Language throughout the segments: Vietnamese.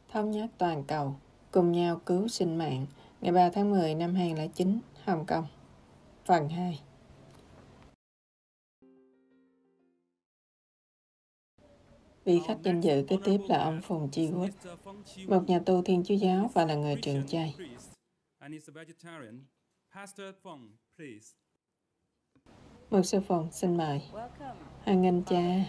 Thống nhất toàn cầu, cùng nhau cứu sinh mạng, ngày 3 tháng 10 năm 2009, Hồng Kông. Phần 2. Vị khách danh dự kế tiếp là ông Phùng Chi Quốc, một nhà tu Thiên Chúa giáo và là người truyền chay. Mục sư Phùng xin mời. Hoan nghênh cha.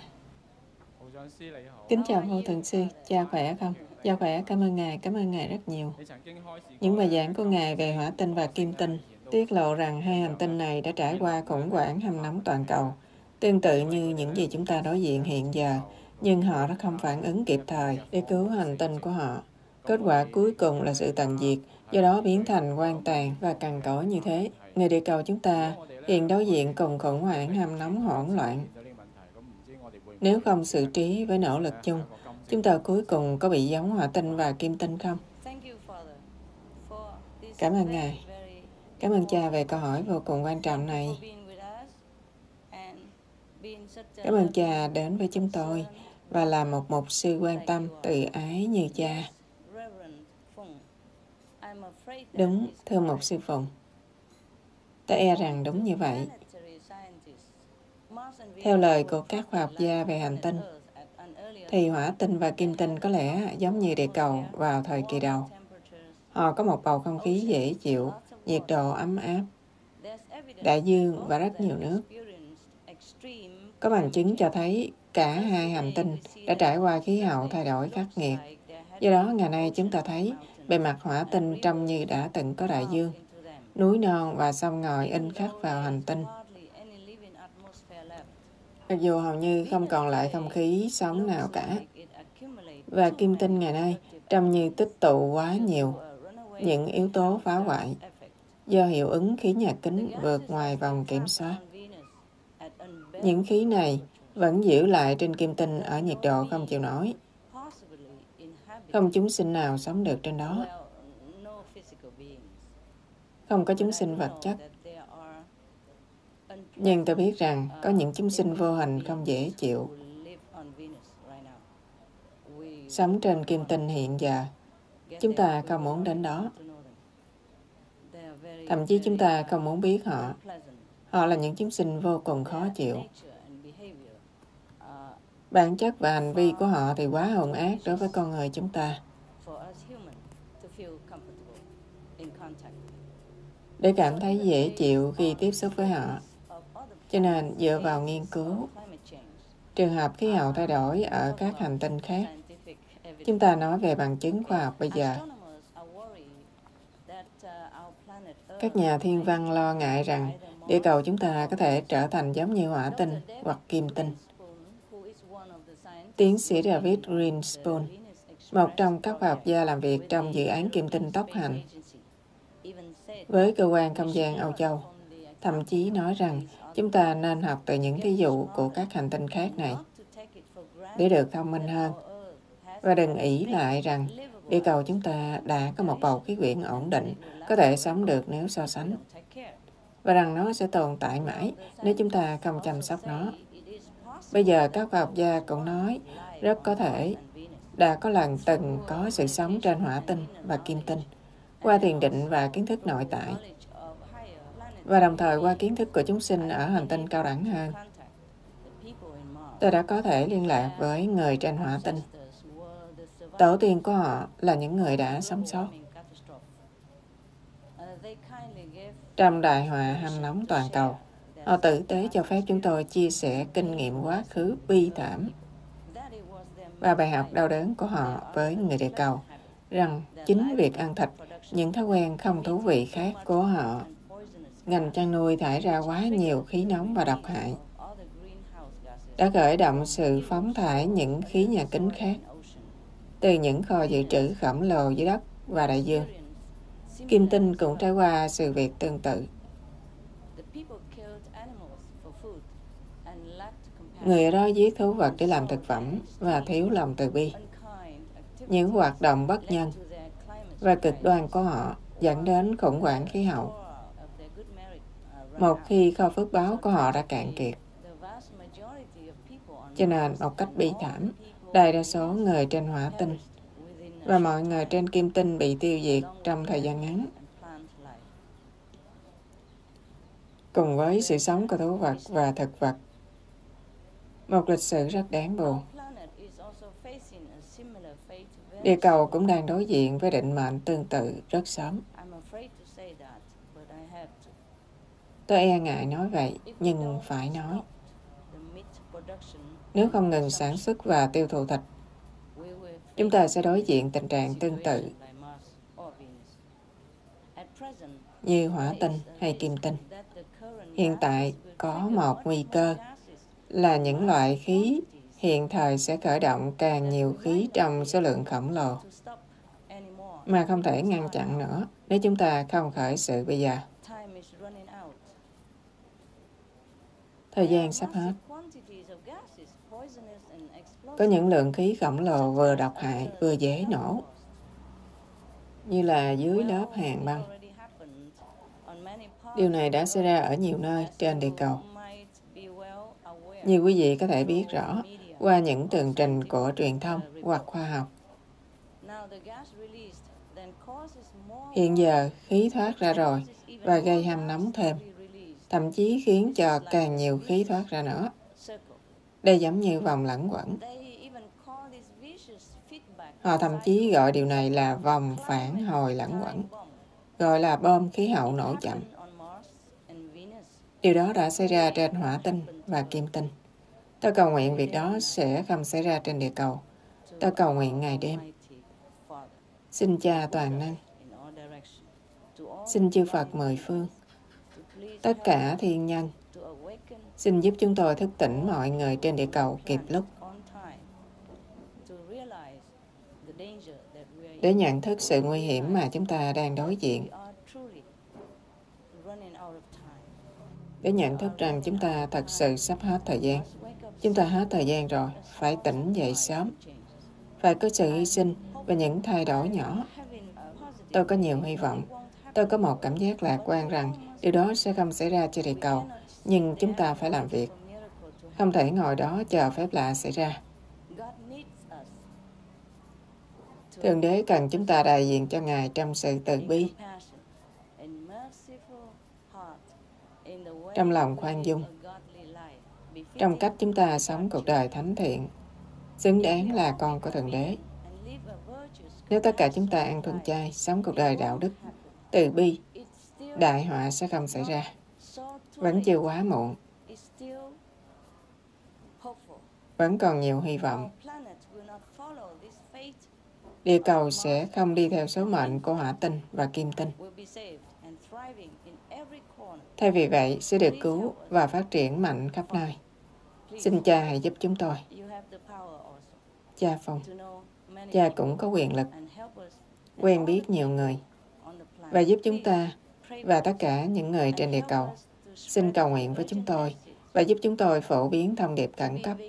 Kính chào vô thượng sư, cha khỏe không? Cha khỏe, cảm ơn ngài rất nhiều. Những bài giảng của ngài về hỏa tinh và kim tinh tiết lộ rằng hai hành tinh này đã trải qua khủng hoảng hâm nóng toàn cầu, tương tự như những gì chúng ta đối diện hiện giờ, nhưng họ đã không phản ứng kịp thời để cứu hành tinh của họ. Kết quả cuối cùng là sự tận diệt, do đó biến thành hoang tàn và cằn cỗi như thế. Người địa cầu chúng ta hiện đối diện cùng khủng hoảng hâm nóng hỗn loạn. Nếu không xử trí với nỗ lực chung, chúng ta cuối cùng có bị giống hỏa tinh và kim tinh không? Cảm ơn ngài. Cảm ơn cha về câu hỏi vô cùng quan trọng này. Cảm ơn cha đến với chúng tôi và là một mục sư quan tâm, từ ái như cha. Đúng, thưa mục sư Phùng. Ta e rằng đúng như vậy. Theo lời của các khoa học gia về hành tinh, thì hỏa tinh và kim tinh có lẽ giống như địa cầu vào thời kỳ đầu. Họ có một bầu không khí dễ chịu, nhiệt độ ấm áp, đại dương và rất nhiều nước. Có bằng chứng cho thấy cả hai hành tinh đã trải qua khí hậu thay đổi khắc nghiệt. Do đó, ngày nay chúng ta thấy bề mặt hỏa tinh trông như đã từng có đại dương. Núi non và sông ngòi in khắc vào hành tinh. Mặc dù hầu như không còn lại không khí sống nào cả. Và kim tinh ngày nay trông như tích tụ quá nhiều những yếu tố phá hoại do hiệu ứng khí nhà kính vượt ngoài vòng kiểm soát. Những khí này vẫn giữ lại trên kim tinh ở nhiệt độ không chịu nổi. Không chúng sinh nào sống được trên đó. Không có chúng sinh vật chất. Nhưng tôi biết rằng có những chúng sinh vô hình không dễ chịu sống trên kim tinh hiện giờ. Chúng ta không muốn đến đó. Thậm chí chúng ta không muốn biết họ. Họ là những chúng sinh vô cùng khó chịu. Bản chất và hành vi của họ thì quá hung ác đối với con người chúng ta. Để cảm thấy dễ chịu khi tiếp xúc với họ. Cho nên dựa vào nghiên cứu trường hợp khí hậu thay đổi ở các hành tinh khác, chúng ta nói về bằng chứng khoa học bây giờ. Các nhà thiên văn lo ngại rằng địa cầu chúng ta có thể trở thành giống như hỏa tinh hoặc kim tinh. Tiến sĩ David Greenspoon, một trong các khoa học gia làm việc trong dự án kim tinh tốc hành với cơ quan không gian Âu Châu, thậm chí nói rằng chúng ta nên học từ những thí dụ của các hành tinh khác này để được thông minh hơn và đừng ỷ lại rằng địa cầu chúng ta đã có một bầu khí quyển ổn định, có thể sống được nếu so sánh, và rằng nó sẽ tồn tại mãi nếu chúng ta không chăm sóc nó. Bây giờ các khoa học gia cũng nói rất có thể đã có lần từng có sự sống trên hỏa tinh và kim tinh qua thiền định và kiến thức nội tại, và đồng thời qua kiến thức của chúng sinh ở hành tinh cao đẳng hơn. Tôi đã có thể liên lạc với người trên hỏa tinh. Tổ tiên của họ là những người đã sống sót trong đại họa hâm nóng toàn cầu. Họ tử tế cho phép chúng tôi chia sẻ kinh nghiệm quá khứ bi thảm và bài học đau đớn của họ với người địa cầu, rằng chính việc ăn thịt, những thói quen không thú vị khác của họ, ngành chăn nuôi thải ra quá nhiều khí nóng và độc hại, đã khởi động sự phóng thải những khí nhà kính khác từ những kho dự trữ khổng lồ dưới đất và đại dương. Kim tinh cũng trải qua sự việc tương tự. Người ở đó giết thú vật để làm thực phẩm và thiếu lòng từ bi. Những hoạt động bất nhân và cực đoan của họ dẫn đến khủng hoảng khí hậu. Một khi kho phước báo của họ đã cạn kiệt. Cho nên một cách bi thảm, đại đa số người trên hỏa tinh và mọi người trên kim tinh bị tiêu diệt trong thời gian ngắn, cùng với sự sống của thú vật và thực vật. Một lịch sử rất đáng buồn. Địa cầu cũng đang đối diện với định mệnh tương tự rất sớm. Tôi e ngại nói vậy, nhưng phải nói. Nếu không ngừng sản xuất và tiêu thụ thịt, chúng ta sẽ đối diện tình trạng tương tự như hỏa tinh hay kim tinh. Hiện tại có một nguy cơ là những loại khí hiện thời sẽ khởi động càng nhiều khí trong số lượng khổng lồ mà không thể ngăn chặn nữa nếu chúng ta không khởi sự bây giờ. Thời gian sắp hết. Có những lượng khí khổng lồ vừa độc hại vừa dễ nổ, như là dưới lớp hàn băng. Điều này đã xảy ra ở nhiều nơi trên địa cầu. Như quý vị có thể biết rõ qua những tường trình của truyền thông hoặc khoa học. Hiện giờ, khí thoát ra rồi và gây hâm nóng thêm, thậm chí khiến cho càng nhiều khí thoát ra nữa. Đây giống như vòng luẩn quẩn. Họ thậm chí gọi điều này là vòng phản hồi luẩn quẩn, gọi là bom khí hậu nổ chậm. Điều đó đã xảy ra trên hỏa tinh và kim tinh. Tôi cầu nguyện việc đó sẽ không xảy ra trên địa cầu. Tôi cầu nguyện ngày đêm. Xin Cha toàn năng, xin chư Phật mười phương, tất cả thiên nhân, xin giúp chúng tôi thức tỉnh mọi người trên địa cầu kịp lúc, để nhận thức sự nguy hiểm mà chúng ta đang đối diện, để nhận thức rằng chúng ta thật sự sắp hết thời gian. Chúng ta hết thời gian rồi, phải tỉnh dậy sớm, phải có sự hy sinh và những thay đổi nhỏ. Tôi có nhiều hy vọng. Tôi có một cảm giác lạc quan rằng điều đó sẽ không xảy ra trên địa cầu, nhưng chúng ta phải làm việc. Không thể ngồi đó chờ phép lạ xảy ra. Thượng Đế cần chúng ta đại diện cho Ngài trong sự từ bi, trong lòng khoan dung, trong cách chúng ta sống cuộc đời thánh thiện, xứng đáng là con của Thượng Đế. Nếu tất cả chúng ta ăn thuần chay, sống cuộc đời đạo đức, từ bi, đại họa sẽ không xảy ra. Vẫn chưa quá muộn. Vẫn còn nhiều hy vọng. Địa cầu sẽ không đi theo số mệnh của hỏa tinh và kim tinh. Thay vì vậy, sẽ được cứu và phát triển mạnh khắp nơi. Xin Cha hãy giúp chúng tôi. Cha Phong, Cha cũng có quyền lực, quen biết nhiều người, và giúp chúng ta và tất cả những người trên địa cầu. Xin cầu nguyện với chúng tôi và giúp chúng tôi phổ biến thông điệp khẩn cấp.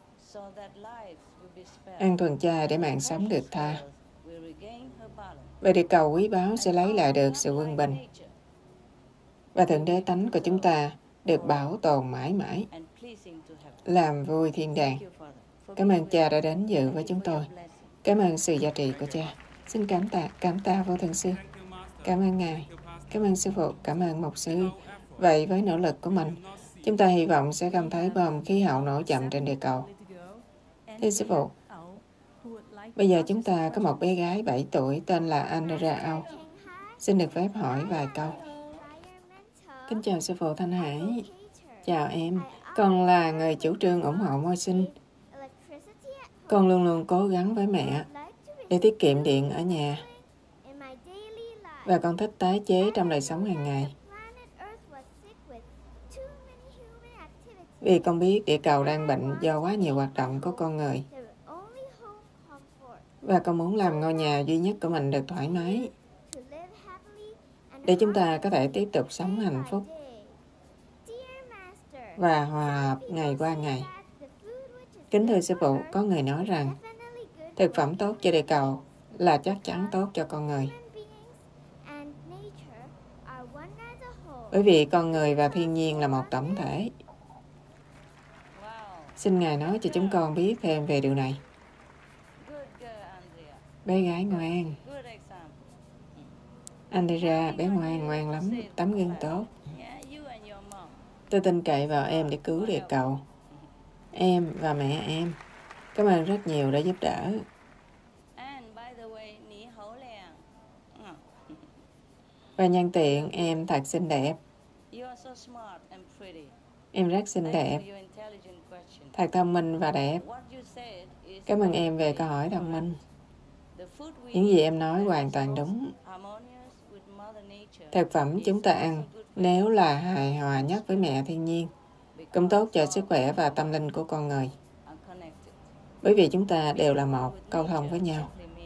Ăn thuần chay để mạng sống được tha. Và địa cầu quý báu sẽ lấy lại được sự quân bình. Và Thượng Đế tánh của chúng ta được bảo tồn mãi mãi, làm vui thiên đàng. Cảm ơn Cha đã đến dự với chúng tôi. Cảm ơn sự gia trị của Cha. Xin cảm tạ vô thượng sư. Cảm ơn Ngài. Cảm ơn sư phụ. Cảm ơn mục sư. Vậy với nỗ lực của mình, chúng ta hy vọng sẽ không thấy bom khí hậu nổ chậm trên địa cầu. Thưa sư phụ, bây giờ chúng ta có một bé gái 7 tuổi tên là Andrea Âu. Xin được phép hỏi vài câu. Kính chào sư phụ Thanh Hải. Chào em. Con là người chủ trương ủng hộ môi sinh. Con luôn luôn cố gắng với mẹ để tiết kiệm điện ở nhà. Và con thích tái chế trong đời sống hàng ngày. Vì con biết địa cầu đang bệnh do quá nhiều hoạt động của con người. Và con muốn làm ngôi nhà duy nhất của mình được thoải mái, để chúng ta có thể tiếp tục sống hạnh phúc và hòa hợp ngày qua ngày. Kính thưa sư phụ, có người nói rằng thực phẩm tốt cho địa cầu là chắc chắn tốt cho con người. Bởi vì con người và thiên nhiên là một tổng thể. Xin Ngài nói cho chúng con biết thêm về điều này. bé gái ngoan. Andrea, bé ngoan lắm, tấm gương tốt. Tôi tin cậy vào em để cứu địa cầu. Em và mẹ em. Cảm ơn rất nhiều đã giúp đỡ. Và nhân tiện, em thật xinh đẹp. Em rất xinh đẹp. Thật thông minh và đẹp. Cảm ơn em về câu hỏi thông minh. Những gì em nói hoàn toàn đúng. Thực phẩm chúng ta ăn nếu là hài hòa nhất với mẹ thiên nhiên, cũng tốt cho sức khỏe và tâm linh của con người. Bởi vì chúng ta đều là một, câu thông với nhau.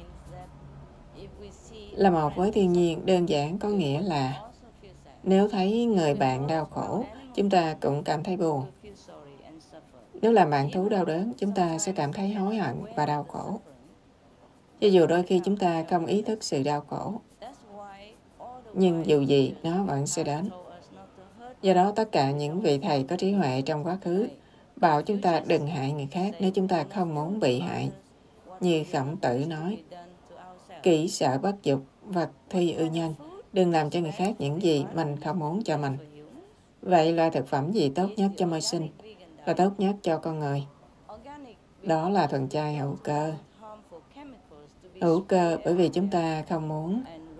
Là một với thiên nhiên đơn giản có nghĩa là nếu thấy người bạn đau khổ, chúng ta cũng cảm thấy buồn. Nếu làm bạn thú đau đớn, chúng ta sẽ cảm thấy hối hận và đau khổ. Cho dù đôi khi chúng ta không ý thức sự đau khổ, nhưng dù gì, nó vẫn sẽ đến. Do đó, tất cả những vị thầy có trí huệ trong quá khứ bảo chúng ta đừng hại người khác nếu chúng ta không muốn bị hại. Như Khổng Tử nói, kỹ sở bất dục, vật thi ư nhân. Đừng làm cho người khác những gì mình không muốn cho mình. Vậy loại thực phẩm gì tốt nhất cho môi sinh và tốt nhất cho con người? Đó là thuần chay hữu cơ. Hữu cơ bởi vì chúng ta không muốn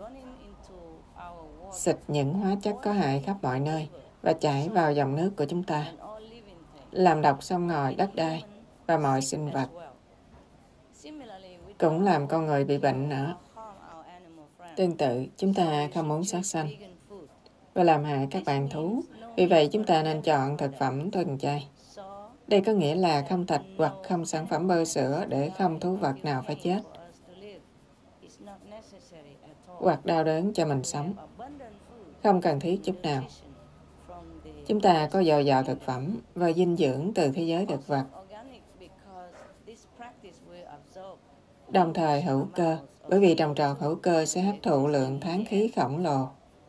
xịt những hóa chất có hại khắp mọi nơi và chảy vào dòng nước của chúng ta, làm độc sông ngòi, đất đai và mọi sinh vật. Cũng làm con người bị bệnh nữa. Tương tự, chúng ta không muốn sát sanh và làm hại các bạn thú. Vì vậy, chúng ta nên chọn thực phẩm thuần chay. Đây có nghĩa là không thịt hoặc không sản phẩm bơ sữa để không thú vật nào phải chết hoặc đau đớn cho mình sống. Không cần thiết chút nào. Chúng ta có dồi dào thực phẩm và dinh dưỡng từ thế giới thực vật. Đồng thời hữu cơ, bởi vì trồng trọt hữu cơ sẽ hấp thụ lượng tháng khí khổng lồ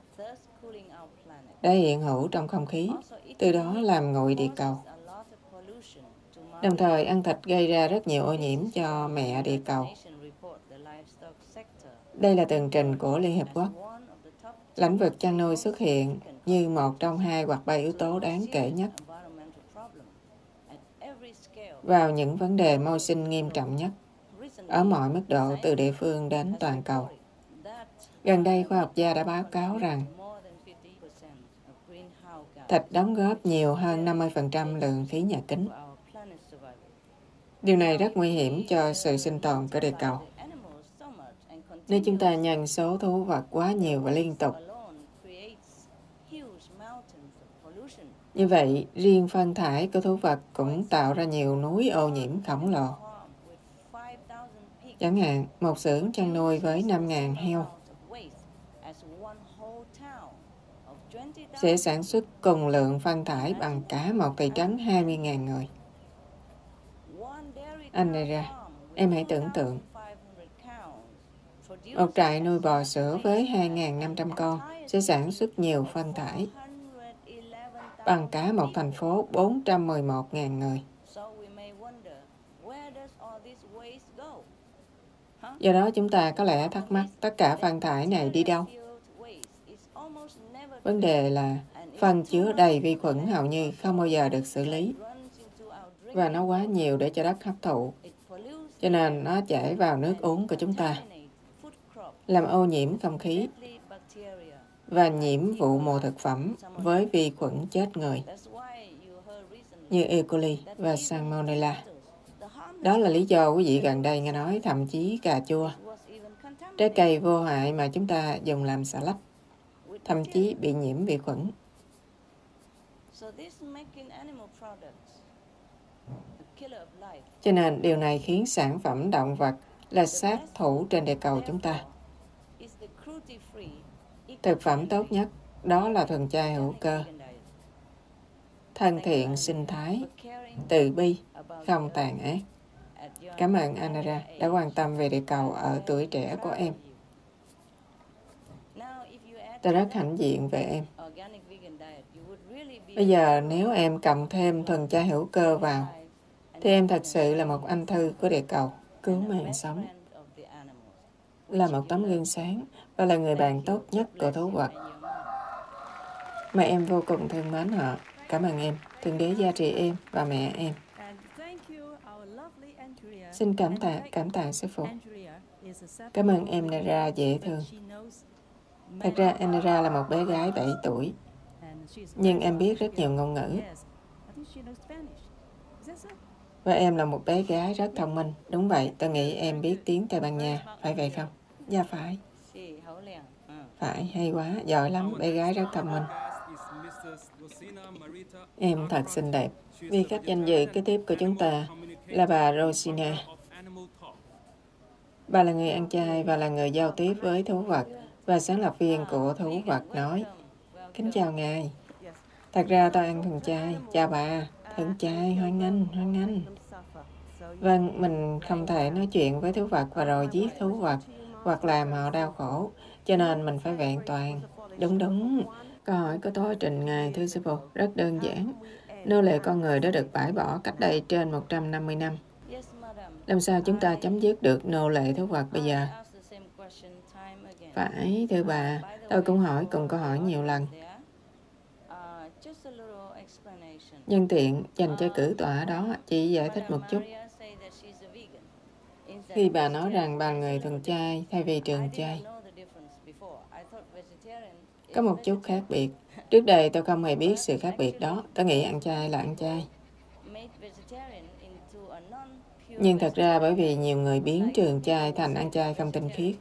đã hiện hữu trong không khí, từ đó làm nguội địa cầu. Đồng thời, ăn thịt gây ra rất nhiều ô nhiễm cho mẹ địa cầu. Đây là tường trình của Liên Hiệp Quốc. Lĩnh vực chăn nuôi xuất hiện như một trong 2 hoặc 3 yếu tố đáng kể nhất vào những vấn đề môi sinh nghiêm trọng nhất ở mọi mức độ từ địa phương đến toàn cầu. Gần đây, khoa học gia đã báo cáo rằng thịt đóng góp nhiều hơn 50% lượng khí nhà kính. Điều này rất nguy hiểm cho sự sinh tồn của địa cầu. Nếu chúng ta nhân số thú vật quá nhiều và liên tục, như vậy, riêng phân thải của thú vật cũng tạo ra nhiều núi ô nhiễm khổng lồ. Chẳng hạn, một xưởng chăn nuôi với 5.000 heo sẽ sản xuất cùng lượng phân thải bằng cả một thị trấn 20.000 người. Andrea, em hãy tưởng tượng. Một trại nuôi bò sữa với 2.500 con sẽ sản xuất nhiều phân thải bằng cả một thành phố 411.000 người. Do đó chúng ta có lẽ thắc mắc tất cả phân thải này đi đâu? Vấn đề là phân chứa đầy vi khuẩn hầu như không bao giờ được xử lý và nó quá nhiều để cho đất hấp thụ, cho nên nó chảy vào nước uống của chúng ta, làm ô nhiễm không khí và nhiễm vụ mùa thực phẩm với vi khuẩn chết người như E. coli và Salmonella. Đó là lý do quý vị gần đây nghe nói thậm chí cà chua, trái cây vô hại mà chúng ta dùng làm xà lách, thậm chí bị nhiễm vi khuẩn. Cho nên điều này khiến sản phẩm động vật là sát thủ trên địa cầu chúng ta. Thực phẩm tốt nhất đó là thuần chay hữu cơ, thân thiện sinh thái, từ bi, không tàn ác. Cảm ơn Andrea đã quan tâm về địa cầu ở tuổi trẻ của em. Tôi rất hãnh diện về em. Bây giờ nếu em cộng thêm thuần chay hữu cơ vào, thì em thật sự là một anh thư của địa cầu, cứu mạng sống. là một tấm gương sáng và là người bạn tốt nhất của thú vật. Mà em vô cùng thương mến họ. Cảm ơn em, Thượng Đế gia trị em và mẹ em. Xin cảm tạ sư phụ. Cảm ơn em Nera dễ thương. Thật ra Nera là một bé gái 7 tuổi, nhưng em biết rất nhiều ngôn ngữ. Và em là một bé gái rất thông minh. Đúng vậy, tôi nghĩ em biết tiếng Tây Ban Nha, phải vậy không? Dạ phải. Phải, hay quá, giỏi lắm, bé gái rất thông minh. Em thật xinh đẹp. Vì khách danh dự kế tiếp của chúng ta là bà Rosina. Bà là người ăn chay và là người giao tiếp với thú vật và sáng lập viên của Thú Vật Nói. Kính chào ngài. Thật ra tôi ăn thuần chay. Chào bà. Thuần chay, hoan nghênh. Vâng, mình không thể nói chuyện với thú vật và rồi giết thú vật hoặc làm họ đau khổ, cho nên mình phải vẹn toàn. Đúng. Câu hỏi của tôi trình ngài thưa sư phụ rất đơn giản. Nô lệ con người đã được bãi bỏ cách đây trên 150 năm. Làm sao chúng ta chấm dứt được nô lệ thú vật bây giờ? Phải, thưa bà, tôi cũng hỏi cùng câu hỏi nhiều lần. Nhân tiện dành cho cử tọa đó, chỉ giải thích một chút. Khi bà nói rằng bà người thuần chay thay vì trường chay, có một chút khác biệt. Trước đây tôi không hề biết sự khác biệt đó. Tôi nghĩ ăn chay là ăn chay. Nhưng thật ra bởi vì nhiều người biến trường chay thành ăn chay không tinh khiết.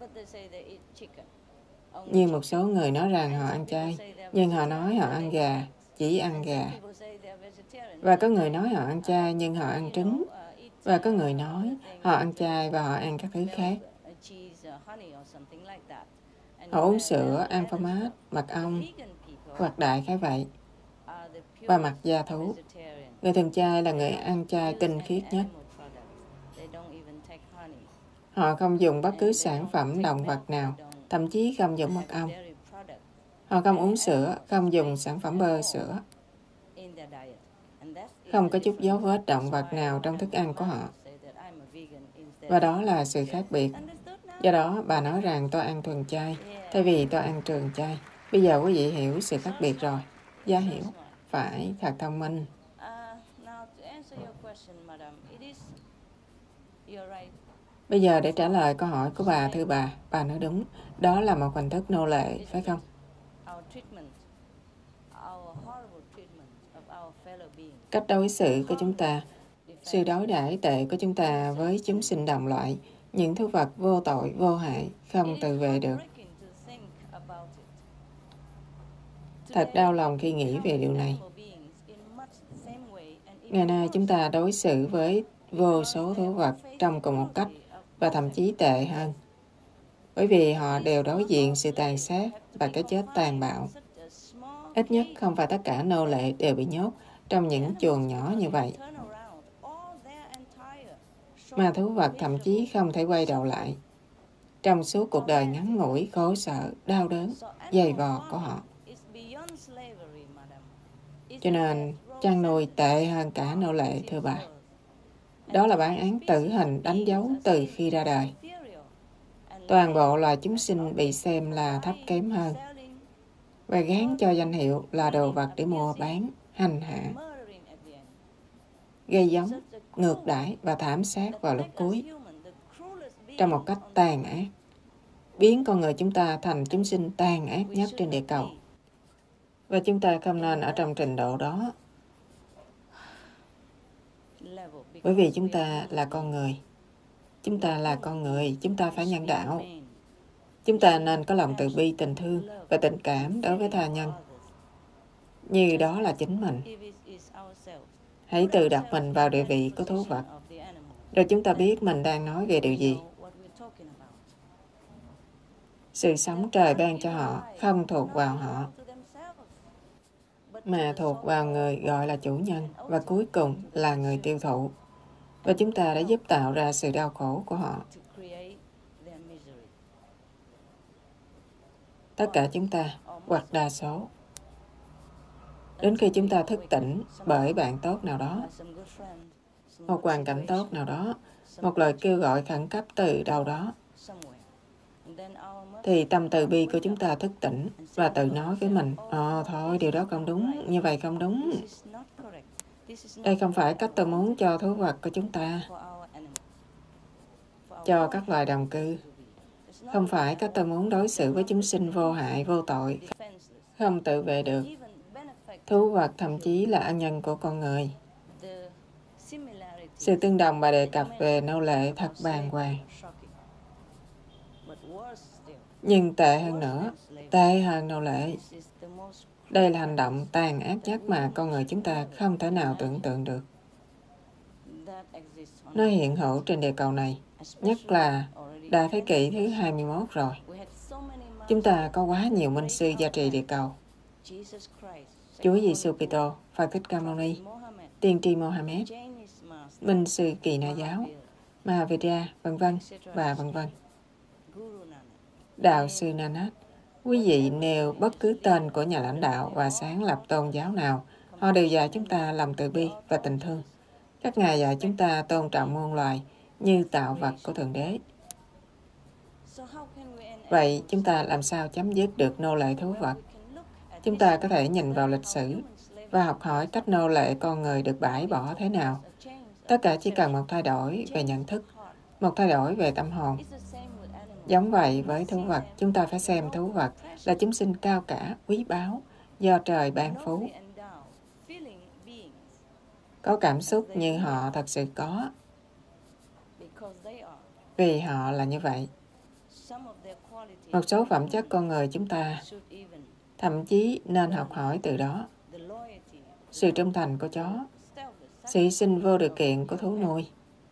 Như một số người nói rằng họ ăn chay, nhưng họ nói họ ăn gà, chỉ ăn gà. Và có người nói họ ăn chay nhưng họ ăn trứng. Và có người nói họ ăn chay và họ ăn các thứ khác. Họ uống sữa, ăn phô mát, mật ong, hoặc đại khái vậy. Và mặt da thú. Người thuần chay là người ăn chay tinh khiết nhất. Họ không dùng bất cứ sản phẩm động vật nào, thậm chí không dùng mật ong. Họ không uống sữa, không dùng sản phẩm bơ sữa. Không có chút dấu vết động vật nào trong thức ăn của họ. Và đó là sự khác biệt. Do đó, bà nói rằng tôi ăn thuần chay, thay vì tôi ăn trường chay. Bây giờ quý vị hiểu sự khác biệt rồi. Dạ hiểu. Phải, thật thông minh. Bây giờ để trả lời câu hỏi của bà, thưa bà nói đúng. Đó là một hình thức nô lệ, phải không? Cách đối xử của chúng ta, sự đối đãi tệ của chúng ta với chúng sinh đồng loại, những thú vật vô tội, vô hại, không tự vệ được. Thật đau lòng khi nghĩ về điều này. Ngày nay chúng ta đối xử với vô số thú vật trong cùng một cách và thậm chí tệ hơn. Bởi vì họ đều đối diện sự tàn sát và cái chết tàn bạo. Ít nhất không phải tất cả nô lệ đều bị nhốt trong những chuồng nhỏ như vậy. Mà thú vật thậm chí không thể quay đầu lại trong suốt cuộc đời ngắn ngủi, khổ sở, đau đớn, dày vò của họ. Cho nên, chăn nuôi tệ hơn cả nô lệ, thưa bà. Đó là bản án tử hình đánh dấu từ khi ra đời. Toàn bộ loài chúng sinh bị xem là thấp kém hơn và gán cho danh hiệu là đồ vật để mua bán, hành hạ, gây giống, ngược đãi và thảm sát vào lúc cuối trong một cách tàn ác, biến con người chúng ta thành chúng sinh tàn ác nhất trên địa cầu. Và chúng ta không nên ở trong trình độ đó. Bởi vì chúng ta là con người. Chúng ta là con người, chúng ta phải nhân đạo. Chúng ta nên có lòng từ bi, tình thương và tình cảm đối với tha nhân. Như đó là chính mình. Hãy tự đặt mình vào địa vị của thú vật. Rồi chúng ta biết mình đang nói về điều gì. Sự sống trời ban cho họ không thuộc vào họ, mà thuộc vào người gọi là chủ nhân và cuối cùng là người tiêu thụ. Và chúng ta đã giúp tạo ra sự đau khổ của họ. Tất cả chúng ta, hoặc đa số. Đến khi chúng ta thức tỉnh bởi bạn tốt nào đó, một hoàn cảnh tốt nào đó, một lời kêu gọi khẩn cấp từ đâu đó, thì tâm từ bi của chúng ta thức tỉnh và tự nói với mình, thôi, điều đó không đúng, như vậy không đúng. Đây không phải cách tôi muốn cho thú vật của chúng ta, cho các loài đồng cư. Không phải cách tôi muốn đối xử với chúng sinh vô hại, vô tội, không tự vệ được. Thú vật thậm chí là ân nhân của con người. Sự tương đồng bà đề cập về nô lệ thật bàng hoàng. Nhưng tệ hơn nữa, tệ hơn nô lệ. Đây là hành động tàn ác nhất mà con người chúng ta không thể nào tưởng tượng được. Nó hiện hữu trên địa cầu này, nhất là đã thế kỷ thứ 21 rồi. Chúng ta có quá nhiều minh sư gia trì địa cầu. Chúa Giêsu Kitô, Phật Thích Ca Mâu Ni, Tiên tri Mohammed, minh sư Kỳ Na giáo, Mahavira, vân vân và vân vân. Đạo sư Nanak. Quý vị nêu bất cứ tên của nhà lãnh đạo và sáng lập tôn giáo nào, họ đều dạy chúng ta lòng từ bi và tình thương. Các ngài dạy chúng ta tôn trọng muôn loài như tạo vật của Thượng Đế. Vậy chúng ta làm sao chấm dứt được nô lệ thú vật? Chúng ta có thể nhìn vào lịch sử và học hỏi cách nô lệ con người được bãi bỏ thế nào. Tất cả chỉ cần một thay đổi về nhận thức, một thay đổi về tâm hồn. Giống vậy với thú vật, chúng ta phải xem thú vật là chúng sinh cao cả, quý báu, do trời ban phú. Có cảm xúc như họ thật sự có, vì họ là như vậy. Một số phẩm chất con người chúng ta thậm chí nên học hỏi từ đó. Sự trung thành của chó, sự hy sinh vô điều kiện của thú nuôi.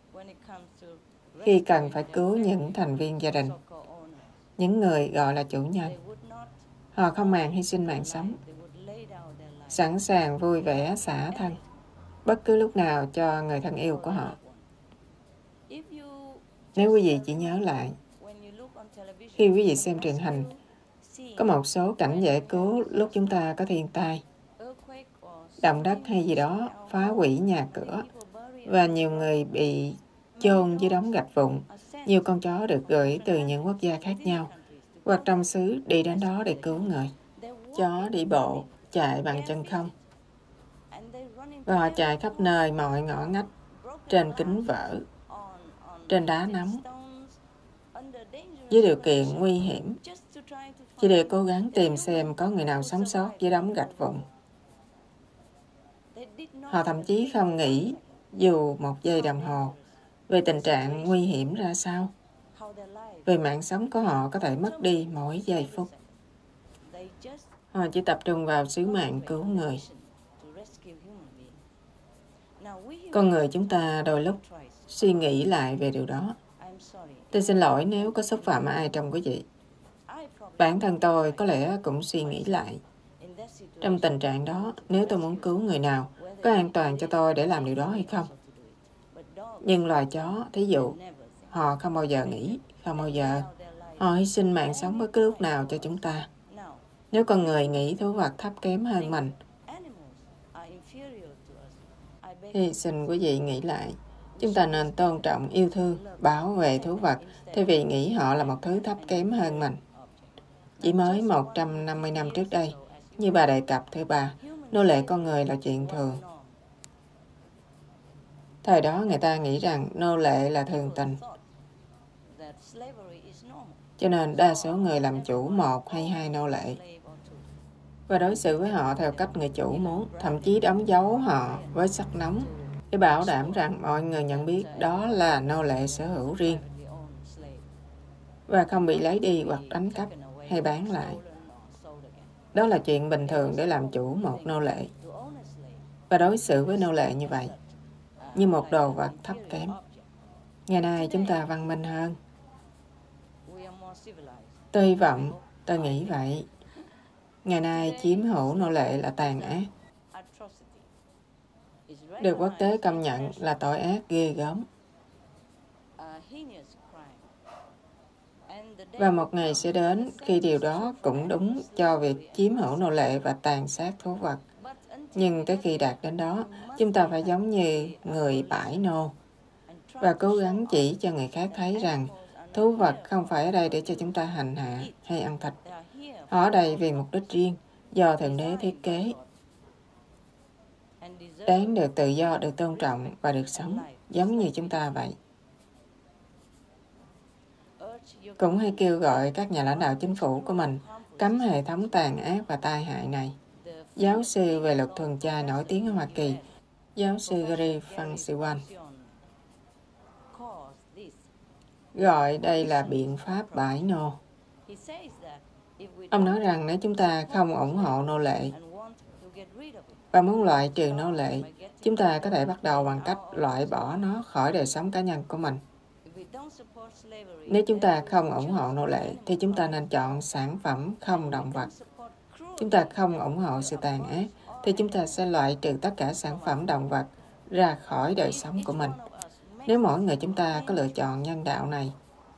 Khi cần phải cứu những thành viên gia đình, những người gọi là chủ nhân, họ không màng hy sinh mạng sống, sẵn sàng vui vẻ xả thân, bất cứ lúc nào cho người thân yêu của họ. Nếu quý vị chỉ nhớ lại, khi quý vị xem truyền hình, có một số cảnh giải cứu lúc chúng ta có thiên tai, động đất hay gì đó phá hủy nhà cửa, và nhiều người bị chôn dưới đống gạch vụn. Nhiều con chó được gửi từ những quốc gia khác nhau hoặc trong xứ đi đến đó để cứu người. Chó đi bộ, chạy bằng chân không, và họ chạy khắp nơi mọi ngõ ngách, trên kính vỡ, trên đá nóng, dưới điều kiện nguy hiểm, chỉ để cố gắng tìm xem có người nào sống sót dưới đống gạch vụn. Họ thậm chí không nghĩ dù một giây đồng hồ về tình trạng nguy hiểm ra sao, về mạng sống của họ có thể mất đi mỗi giây phút. Họ chỉ tập trung vào sứ mạng cứu người. Con người chúng ta đôi lúc suy nghĩ lại về điều đó. Tôi xin lỗi nếu có xúc phạm ai trong quý vị. Bản thân tôi có lẽ cũng suy nghĩ lại. Trong tình trạng đó, nếu tôi muốn cứu người nào, có an toàn cho tôi để làm điều đó hay không? Nhưng loài chó, thí dụ, họ không bao giờ nghĩ, không bao giờ. Họ hy sinh mạng sống bất cứ lúc nào cho chúng ta. Nếu con người nghĩ thú vật thấp kém hơn mình, thì xin quý vị nghĩ lại. Chúng ta nên tôn trọng, yêu thương, bảo vệ thú vật thay vì nghĩ họ là một thứ thấp kém hơn mình. Chỉ mới 150 năm trước đây, như bà đề cập thứ ba, nô lệ con người là chuyện thường. Thời đó người ta nghĩ rằng nô lệ là thường tình. Cho nên đa số người làm chủ một hay hai nô lệ và đối xử với họ theo cách người chủ muốn, thậm chí đóng dấu họ với sắt nóng để bảo đảm rằng mọi người nhận biết đó là nô lệ sở hữu riêng và không bị lấy đi hoặc đánh cắp hay bán lại. Đó là chuyện bình thường để làm chủ một nô lệ và đối xử với nô lệ như vậy, như một đồ vật thấp kém. Ngày nay chúng ta văn minh hơn. Tôi hy vọng, tôi nghĩ vậy. Ngày nay chiếm hữu nô lệ là tàn ác, được quốc tế công nhận là tội ác ghê gớm. Và một ngày sẽ đến khi điều đó cũng đúng cho việc chiếm hữu nô lệ và tàn sát thú vật. Nhưng tới khi đạt đến đó, chúng ta phải giống như người bãi nô và cố gắng chỉ cho người khác thấy rằng Thú vật không phải ở đây để cho chúng ta hành hạ hay ăn thịt. Họ ở đây vì mục đích riêng, do Thượng Đế thiết kế, đáng được tự do, được tôn trọng và được sống, giống như chúng ta vậy. Cũng hay kêu gọi các nhà lãnh đạo chính phủ của mình cấm hệ thống tàn ác và tai hại này. Giáo sư về luật thuần chay nổi tiếng ở Hoa Kỳ, giáo sư Gary Fansiwan, gọi đây là biện pháp bãi nô. Ông nói rằng nếu chúng ta không ủng hộ nô lệ và muốn loại trừ nô lệ, chúng ta có thể bắt đầu bằng cách loại bỏ nó khỏi đời sống cá nhân của mình. Nếu chúng ta không ủng hộ nô lệ, thì chúng ta nên chọn sản phẩm không động vật. Chúng ta không ủng hộ sự tàn ác, thì chúng ta sẽ loại trừ tất cả sản phẩm động vật ra khỏi đời sống của mình. Nếu mỗi người chúng ta có lựa chọn nhân đạo này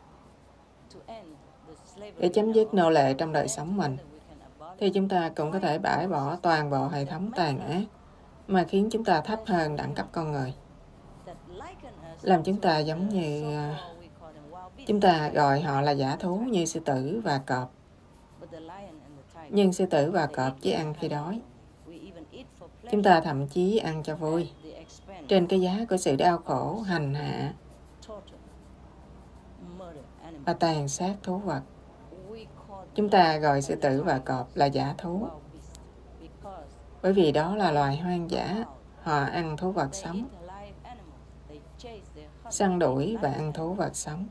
để chấm dứt nô lệ trong đời sống mình, thì chúng ta cũng có thể bãi bỏ toàn bộ hệ thống tàn ác mà khiến chúng ta thấp hơn đẳng cấp con người, làm chúng ta giống như chúng ta gọi họ là dã thú như sư tử và cọp. Nhưng sư tử và cọp chỉ ăn khi đói. Chúng ta thậm chí ăn cho vui, trên cái giá của sự đau khổ, hành hạ và tàn sát thú vật. Chúng ta gọi sư tử và cọp là dã thú, bởi vì đó là loài hoang dã. Họ ăn thú vật sống, săn đuổi và ăn thú vật sống.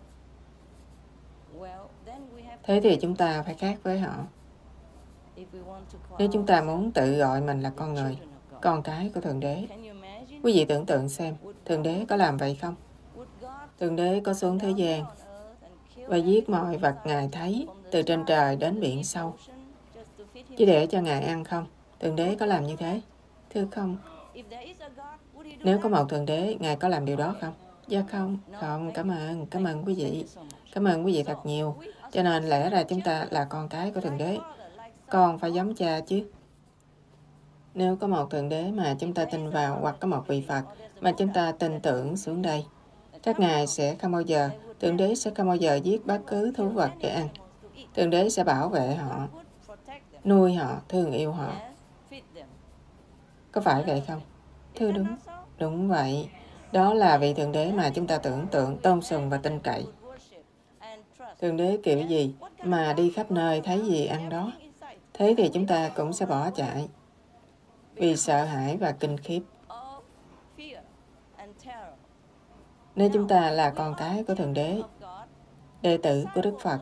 Thế thì chúng ta phải khác với họ. Nếu chúng ta muốn tự gọi mình là con người, con cái của Thượng Đế, quý vị tưởng tượng xem, Thượng Đế có làm vậy không? Thượng Đế có xuống thế gian và giết mọi vật Ngài thấy, từ trên trời đến biển sâu, chỉ để cho Ngài ăn không? Thượng Đế có làm như thế? Thưa không. Nếu có một Thượng Đế, Ngài có làm điều đó không? Dạ không. Không, cảm ơn quý vị. Cảm ơn quý vị thật nhiều. Cho nên lẽ ra chúng ta là con cái của Thượng Đế. Con phải giống cha chứ. Nếu có một Thượng Đế mà chúng ta tin vào, hoặc có một vị Phật mà chúng ta tin tưởng xuống đây, các Ngài sẽ không bao giờ, Thượng Đế sẽ không bao giờ giết bất cứ thú vật để ăn. Thượng Đế sẽ bảo vệ họ, nuôi họ, thương yêu họ. Có phải vậy không? Thưa đúng. Đúng vậy. Đó là vị Thượng Đế mà chúng ta tưởng tượng, tôn sùng và tin cậy. Thượng Đế kiểu gì mà đi khắp nơi thấy gì ăn đó. Thế thì chúng ta cũng sẽ bỏ chạy vì sợ hãi và kinh khiếp. Nếu chúng ta là con cái của Thượng Đế, đệ tử của Đức Phật,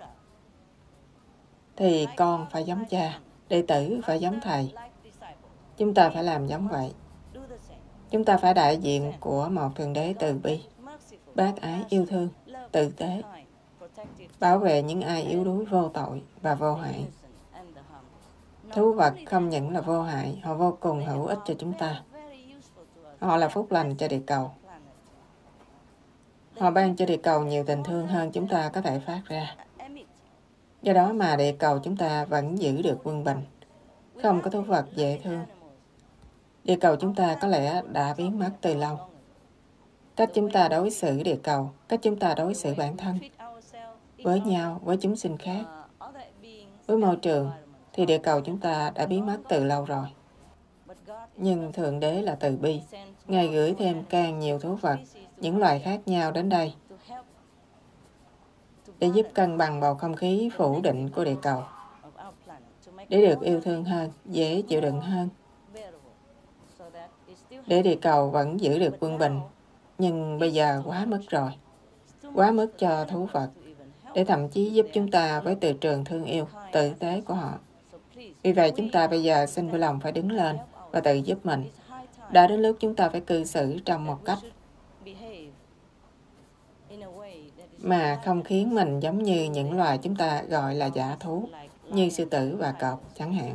thì con phải giống cha, đệ tử phải giống thầy. Chúng ta phải làm giống vậy. Chúng ta phải đại diện của một Thượng Đế từ bi, bác ái, yêu thương, tử tế, bảo vệ những ai yếu đuối, vô tội và vô hại. Thú vật không những là vô hại, họ vô cùng hữu ích cho chúng ta. Họ là phúc lành cho địa cầu. Họ ban cho địa cầu nhiều tình thương hơn chúng ta có thể phát ra. Do đó mà địa cầu chúng ta vẫn giữ được quân bình. Không có thú vật dễ thương, địa cầu chúng ta có lẽ đã biến mất từ lâu. Cách chúng ta đối xử địa cầu, cách chúng ta đối xử bản thân, với nhau, với chúng sinh khác, với môi trường, thì địa cầu chúng ta đã biến mất từ lâu rồi. Nhưng Thượng Đế là từ bi. Ngài gửi thêm càng nhiều thú vật, những loài khác nhau đến đây để giúp cân bằng bầu không khí phủ định của địa cầu, để được yêu thương hơn, dễ chịu đựng hơn, để địa cầu vẫn giữ được quân bình. Nhưng bây giờ quá mức rồi, quá mức cho thú vật, để thậm chí giúp chúng ta với từ trường thương yêu, tử tế của họ. Vì vậy chúng ta bây giờ xin vui lòng phải đứng lên và tự giúp mình. Đã đến lúc chúng ta phải cư xử trong một cách mà không khiến mình giống như những loài chúng ta gọi là dã thú, như sư tử và cọp chẳng hạn.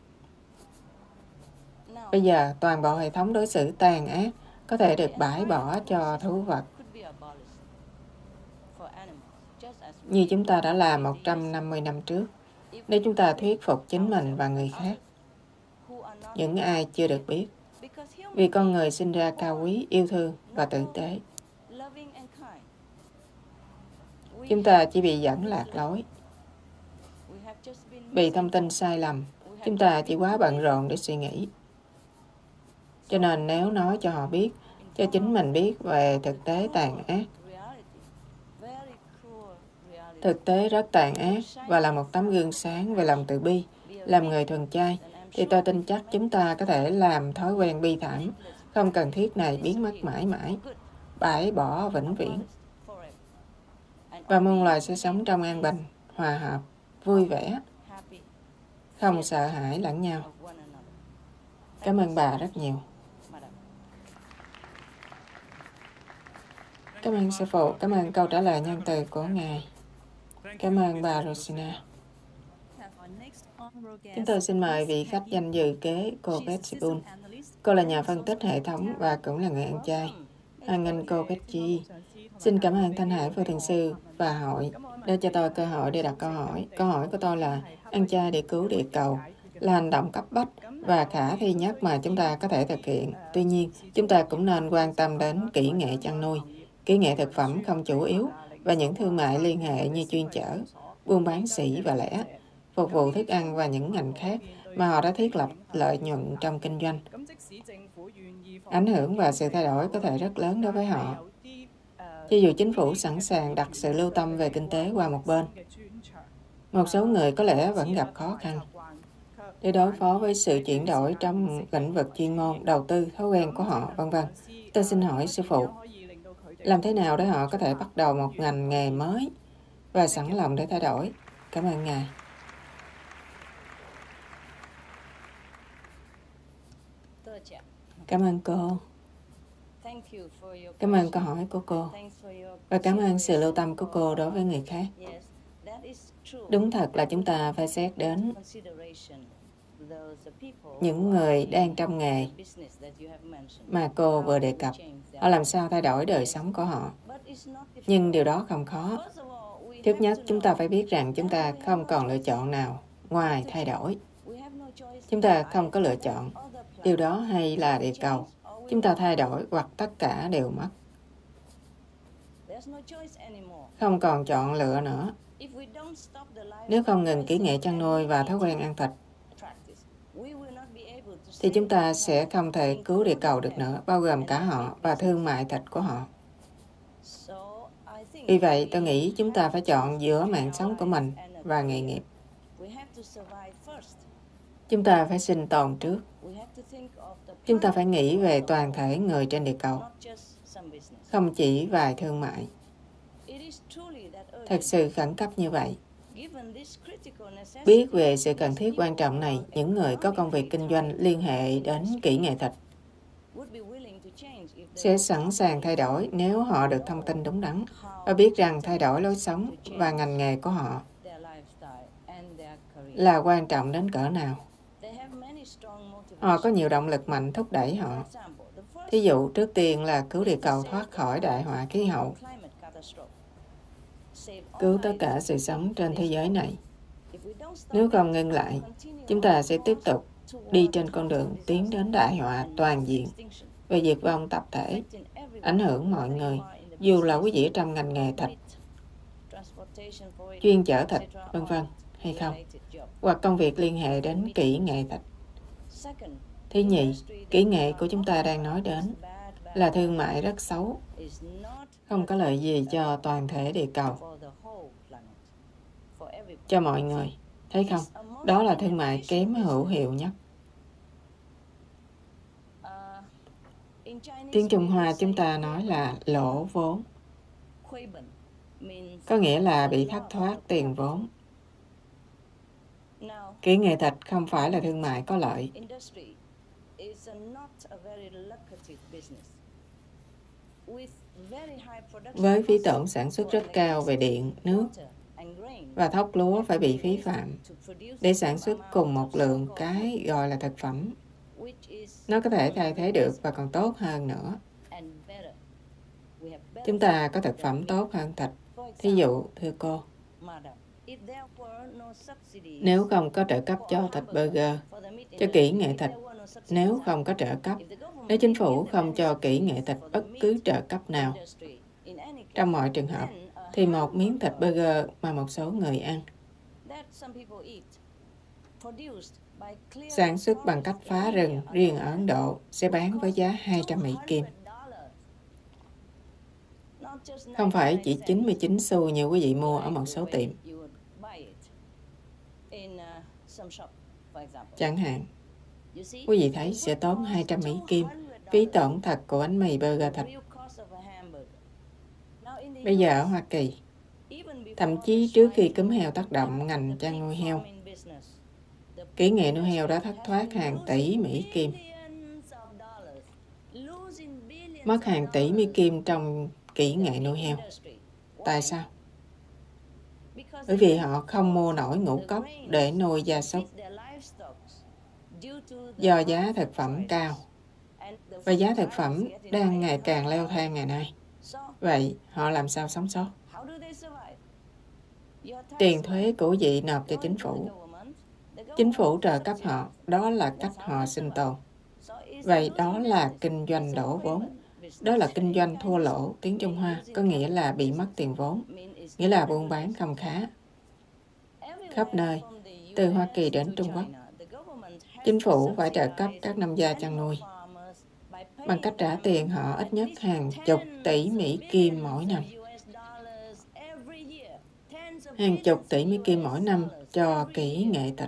Bây giờ toàn bộ hệ thống đối xử tàn ác có thể được bãi bỏ cho thú vật, như chúng ta đã làm 150 năm trước, nếu chúng ta thuyết phục chính mình và người khác, những ai chưa được biết. Vì con người sinh ra cao quý, yêu thương và tử tế. Chúng ta chỉ bị dẫn lạc lối, bị thông tin sai lầm. Chúng ta chỉ quá bận rộn để suy nghĩ. Cho nên nếu nói cho họ biết, cho chính mình biết về thực tế tàn ác, thực tế rất tàn ác và là một tấm gương sáng về lòng từ bi, làm người thuần chay, thì tôi tin chắc chúng ta có thể làm thói quen bi thảm, không cần thiết này biến mất mãi mãi, bãi bỏ vĩnh viễn. Và muôn loài sẽ sống trong an bình, hòa hợp, vui vẻ, không sợ hãi lẫn nhau. Cảm ơn bà rất nhiều. Cảm ơn sư phụ, cảm ơn câu trả lời nhân từ của Ngài. Cảm ơn bà Rosina. Chúng tôi xin mời vị khách danh dự kế cô Betsy Boone. Cô là nhà phân tích hệ thống và cũng là người ăn chay. Hoan nghênh cô Betsy. Xin cảm ơn Thanh Hải Vô Thiền Sư và hội đã cho tôi cơ hội để đặt câu hỏi. Câu hỏi của tôi là ăn chay để cứu địa cầu là hành động cấp bách và khả thi nhất mà chúng ta có thể thực hiện. Tuy nhiên, chúng ta cũng nên quan tâm đến kỹ nghệ chăn nuôi, kỹ nghệ thực phẩm không chủ yếu và những thương mại liên hệ như chuyên chở, buôn bán sỉ và lẻ, phục vụ thức ăn và những ngành khác mà họ đã thiết lập lợi nhuận trong kinh doanh. Ảnh hưởng và sự thay đổi có thể rất lớn đối với họ. Cho dù chính phủ sẵn sàng đặt sự lưu tâm về kinh tế qua một bên, một số người có lẽ vẫn gặp khó khăn để đối phó với sự chuyển đổi trong lĩnh vực chuyên môn, đầu tư, thói quen của họ, v.v. Tôi xin hỏi sư phụ, làm thế nào để họ có thể bắt đầu một ngành nghề mới và sẵn lòng để thay đổi? Cảm ơn Ngài. Cảm ơn cô. Cảm ơn câu hỏi của cô. Và cảm ơn sự lưu tâm của cô đối với người khác. Đúng thật là chúng ta phải xét đến những người đang trong nghề mà cô vừa đề cập. Họ làm sao thay đổi đời sống của họ. Nhưng điều đó không khó. Trước nhất, chúng ta phải biết rằng chúng ta không còn lựa chọn nào ngoài thay đổi. Chúng ta không có lựa chọn. Điều đó hay là địa cầu. Chúng ta thay đổi hoặc tất cả đều mất. Không còn chọn lựa nữa. Nếu không ngừng kỹ nghệ chăn nuôi và thói quen ăn thịt, thì chúng ta sẽ không thể cứu địa cầu được nữa, bao gồm cả họ và thương mại thịt của họ. Vì vậy, tôi nghĩ chúng ta phải chọn giữa mạng sống của mình và nghề nghiệp. Chúng ta phải sinh tồn trước. Chúng ta phải nghĩ về toàn thể người trên địa cầu, không chỉ vài thương mại. Thật sự khẩn cấp như vậy. Biết về sự cần thiết quan trọng này, những người có công việc kinh doanh liên hệ đến kỹ nghệ thịt sẽ sẵn sàng thay đổi nếu họ được thông tin đúng đắn và biết rằng thay đổi lối sống và ngành nghề của họ là quan trọng đến cỡ nào. Họ có nhiều động lực mạnh thúc đẩy họ. Thí dụ, trước tiên là cứu địa cầu thoát khỏi đại họa khí hậu, cứu tất cả sự sống trên thế giới này. Nếu không ngưng lại, chúng ta sẽ tiếp tục đi trên con đường tiến đến đại họa toàn diện về diệt vong tập thể, ảnh hưởng mọi người, dù là quý vị trong ngành nghề thịt, chuyên chở thịt, v.v. hay không, hoặc công việc liên hệ đến kỹ nghệ thịt. Thứ nhì, kỹ nghệ của chúng ta đang nói đến là thương mại rất xấu, không có lợi gì cho toàn thể địa cầu, cho mọi người. Thấy không? Đó là thương mại kém hữu hiệu nhất. Tiếng Trung Hoa chúng ta nói là lỗ vốn, có nghĩa là bị thất thoát tiền vốn. Kỹ nghệ thịt không phải là thương mại có lợi. Với phí tổn sản xuất rất cao về điện, nước và thóc lúa phải bị phí phạm để sản xuất cùng một lượng cái gọi là thực phẩm. Nó có thể thay thế được và còn tốt hơn nữa. Chúng ta có thực phẩm tốt hơn thịt. Thí dụ, thưa cô, nếu không có trợ cấp cho thịt burger, cho kỹ nghệ thịt, nếu không có trợ cấp, nếu chính phủ không cho kỹ nghệ thịt bất cứ trợ cấp nào, trong mọi trường hợp, thì một miếng thịt burger mà một số người ăn, sản xuất bằng cách phá rừng riêng ở Ấn Độ, sẽ bán với giá 200 Mỹ Kim. Không phải chỉ 99 xu như quý vị mua ở một số tiệm. Chẳng hạn, quý vị thấy sẽ tốn 200 Mỹ Kim phí tổn thật của bánh mì burger thịt. Bây giờ ở Hoa Kỳ, thậm chí trước khi cúm heo tác động ngành chăn nuôi heo, kỹ nghệ nuôi heo đã thất thoát hàng tỷ Mỹ Kim. Mất hàng tỷ Mỹ Kim trong kỹ nghệ nuôi heo. Tại sao? Bởi vì họ không mua nổi ngũ cốc để nuôi gia súc. Do giá thực phẩm cao, và giá thực phẩm đang ngày càng leo thang ngày nay. Vậy họ làm sao sống sót? Tiền thuế của vị nộp cho chính phủ. Chính phủ trợ cấp họ, đó là cách họ sinh tồn. Vậy đó là kinh doanh đổ vốn. Đó là kinh doanh thua lỗ, tiếng Trung Hoa, có nghĩa là bị mất tiền vốn, nghĩa là buôn bán không khá. Khắp nơi, từ Hoa Kỳ đến Trung Quốc, chính phủ phải trợ cấp các nông gia chăn nuôi bằng cách trả tiền họ ít nhất hàng chục tỷ Mỹ Kim mỗi năm. Hàng chục tỷ Mỹ Kim mỗi năm cho kỹ nghệ thịt.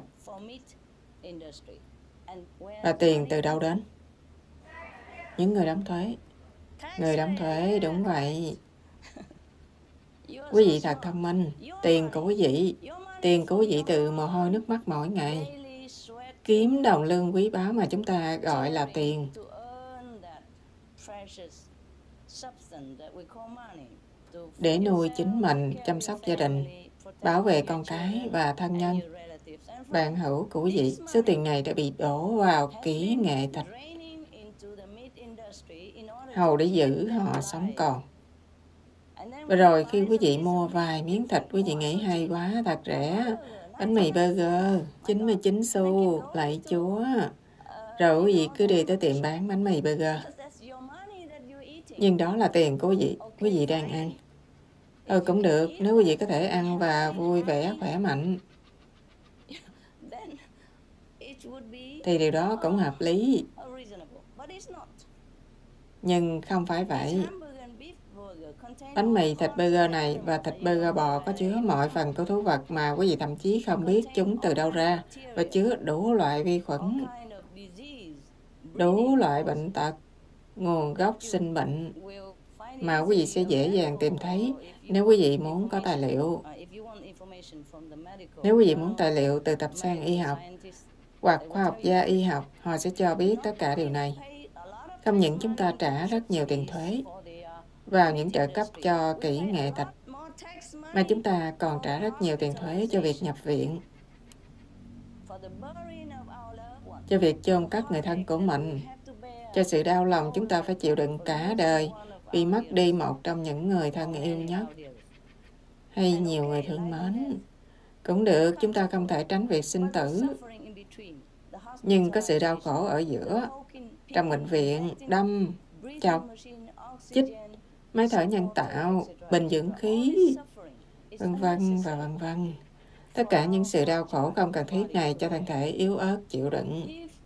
Và tiền từ đâu đến? Những người đóng thuế. Người đóng thuế, đúng vậy. Quý vị thật thông minh. Tiền của quý vị từ mồ hôi nước mắt mỗi ngày. Kiếm đồng lương quý báu mà chúng ta gọi là tiền. Để nuôi chính mình, chăm sóc gia đình, bảo vệ con cái và thân nhân, bạn hữu của quý vị. Số tiền này đã bị đổ vào kỹ nghệ thịt, hầu để giữ họ sống còn. Và rồi khi quý vị mua vài miếng thịt, quý vị nghĩ hay quá, thật rẻ. Bánh mì burger, 99 xu, lạy Chúa. Rồi quý vị cứ đi tới tiệm bán bánh mì burger. Nhưng đó là tiền của quý vị đang ăn. Cũng được, nếu quý vị có thể ăn và vui vẻ, khỏe mạnh, thì điều đó cũng hợp lý. Nhưng không phải vậy. Bánh mì thịt burger này và thịt burger bò có chứa mọi phần của thú vật mà quý vị thậm chí không biết chúng từ đâu ra, và chứa đủ loại vi khuẩn, đủ loại bệnh tật, nguồn gốc sinh bệnh mà quý vị sẽ dễ dàng tìm thấy nếu quý vị muốn có tài liệu. Nếu quý vị muốn tài liệu từ tập san y học hoặc khoa học gia y học, họ sẽ cho biết tất cả điều này. Không những chúng ta trả rất nhiều tiền thuế vào những trợ cấp cho kỹ nghệ thịt, mà chúng ta còn trả rất nhiều tiền thuế cho việc nhập viện, cho việc chôn cất người thân của mình, cho sự đau lòng chúng ta phải chịu đựng cả đời vì mất đi một trong những người thân yêu nhất, hay nhiều người thương mến. Cũng được, chúng ta không thể tránh việc sinh tử, nhưng có sự đau khổ ở giữa, trong bệnh viện, đâm, chọc, chích, máy thở nhân tạo, bình dưỡng khí, vân vân và vân vân. Tất cả những sự đau khổ không cần thiết này cho thân thể yếu ớt chịu đựng.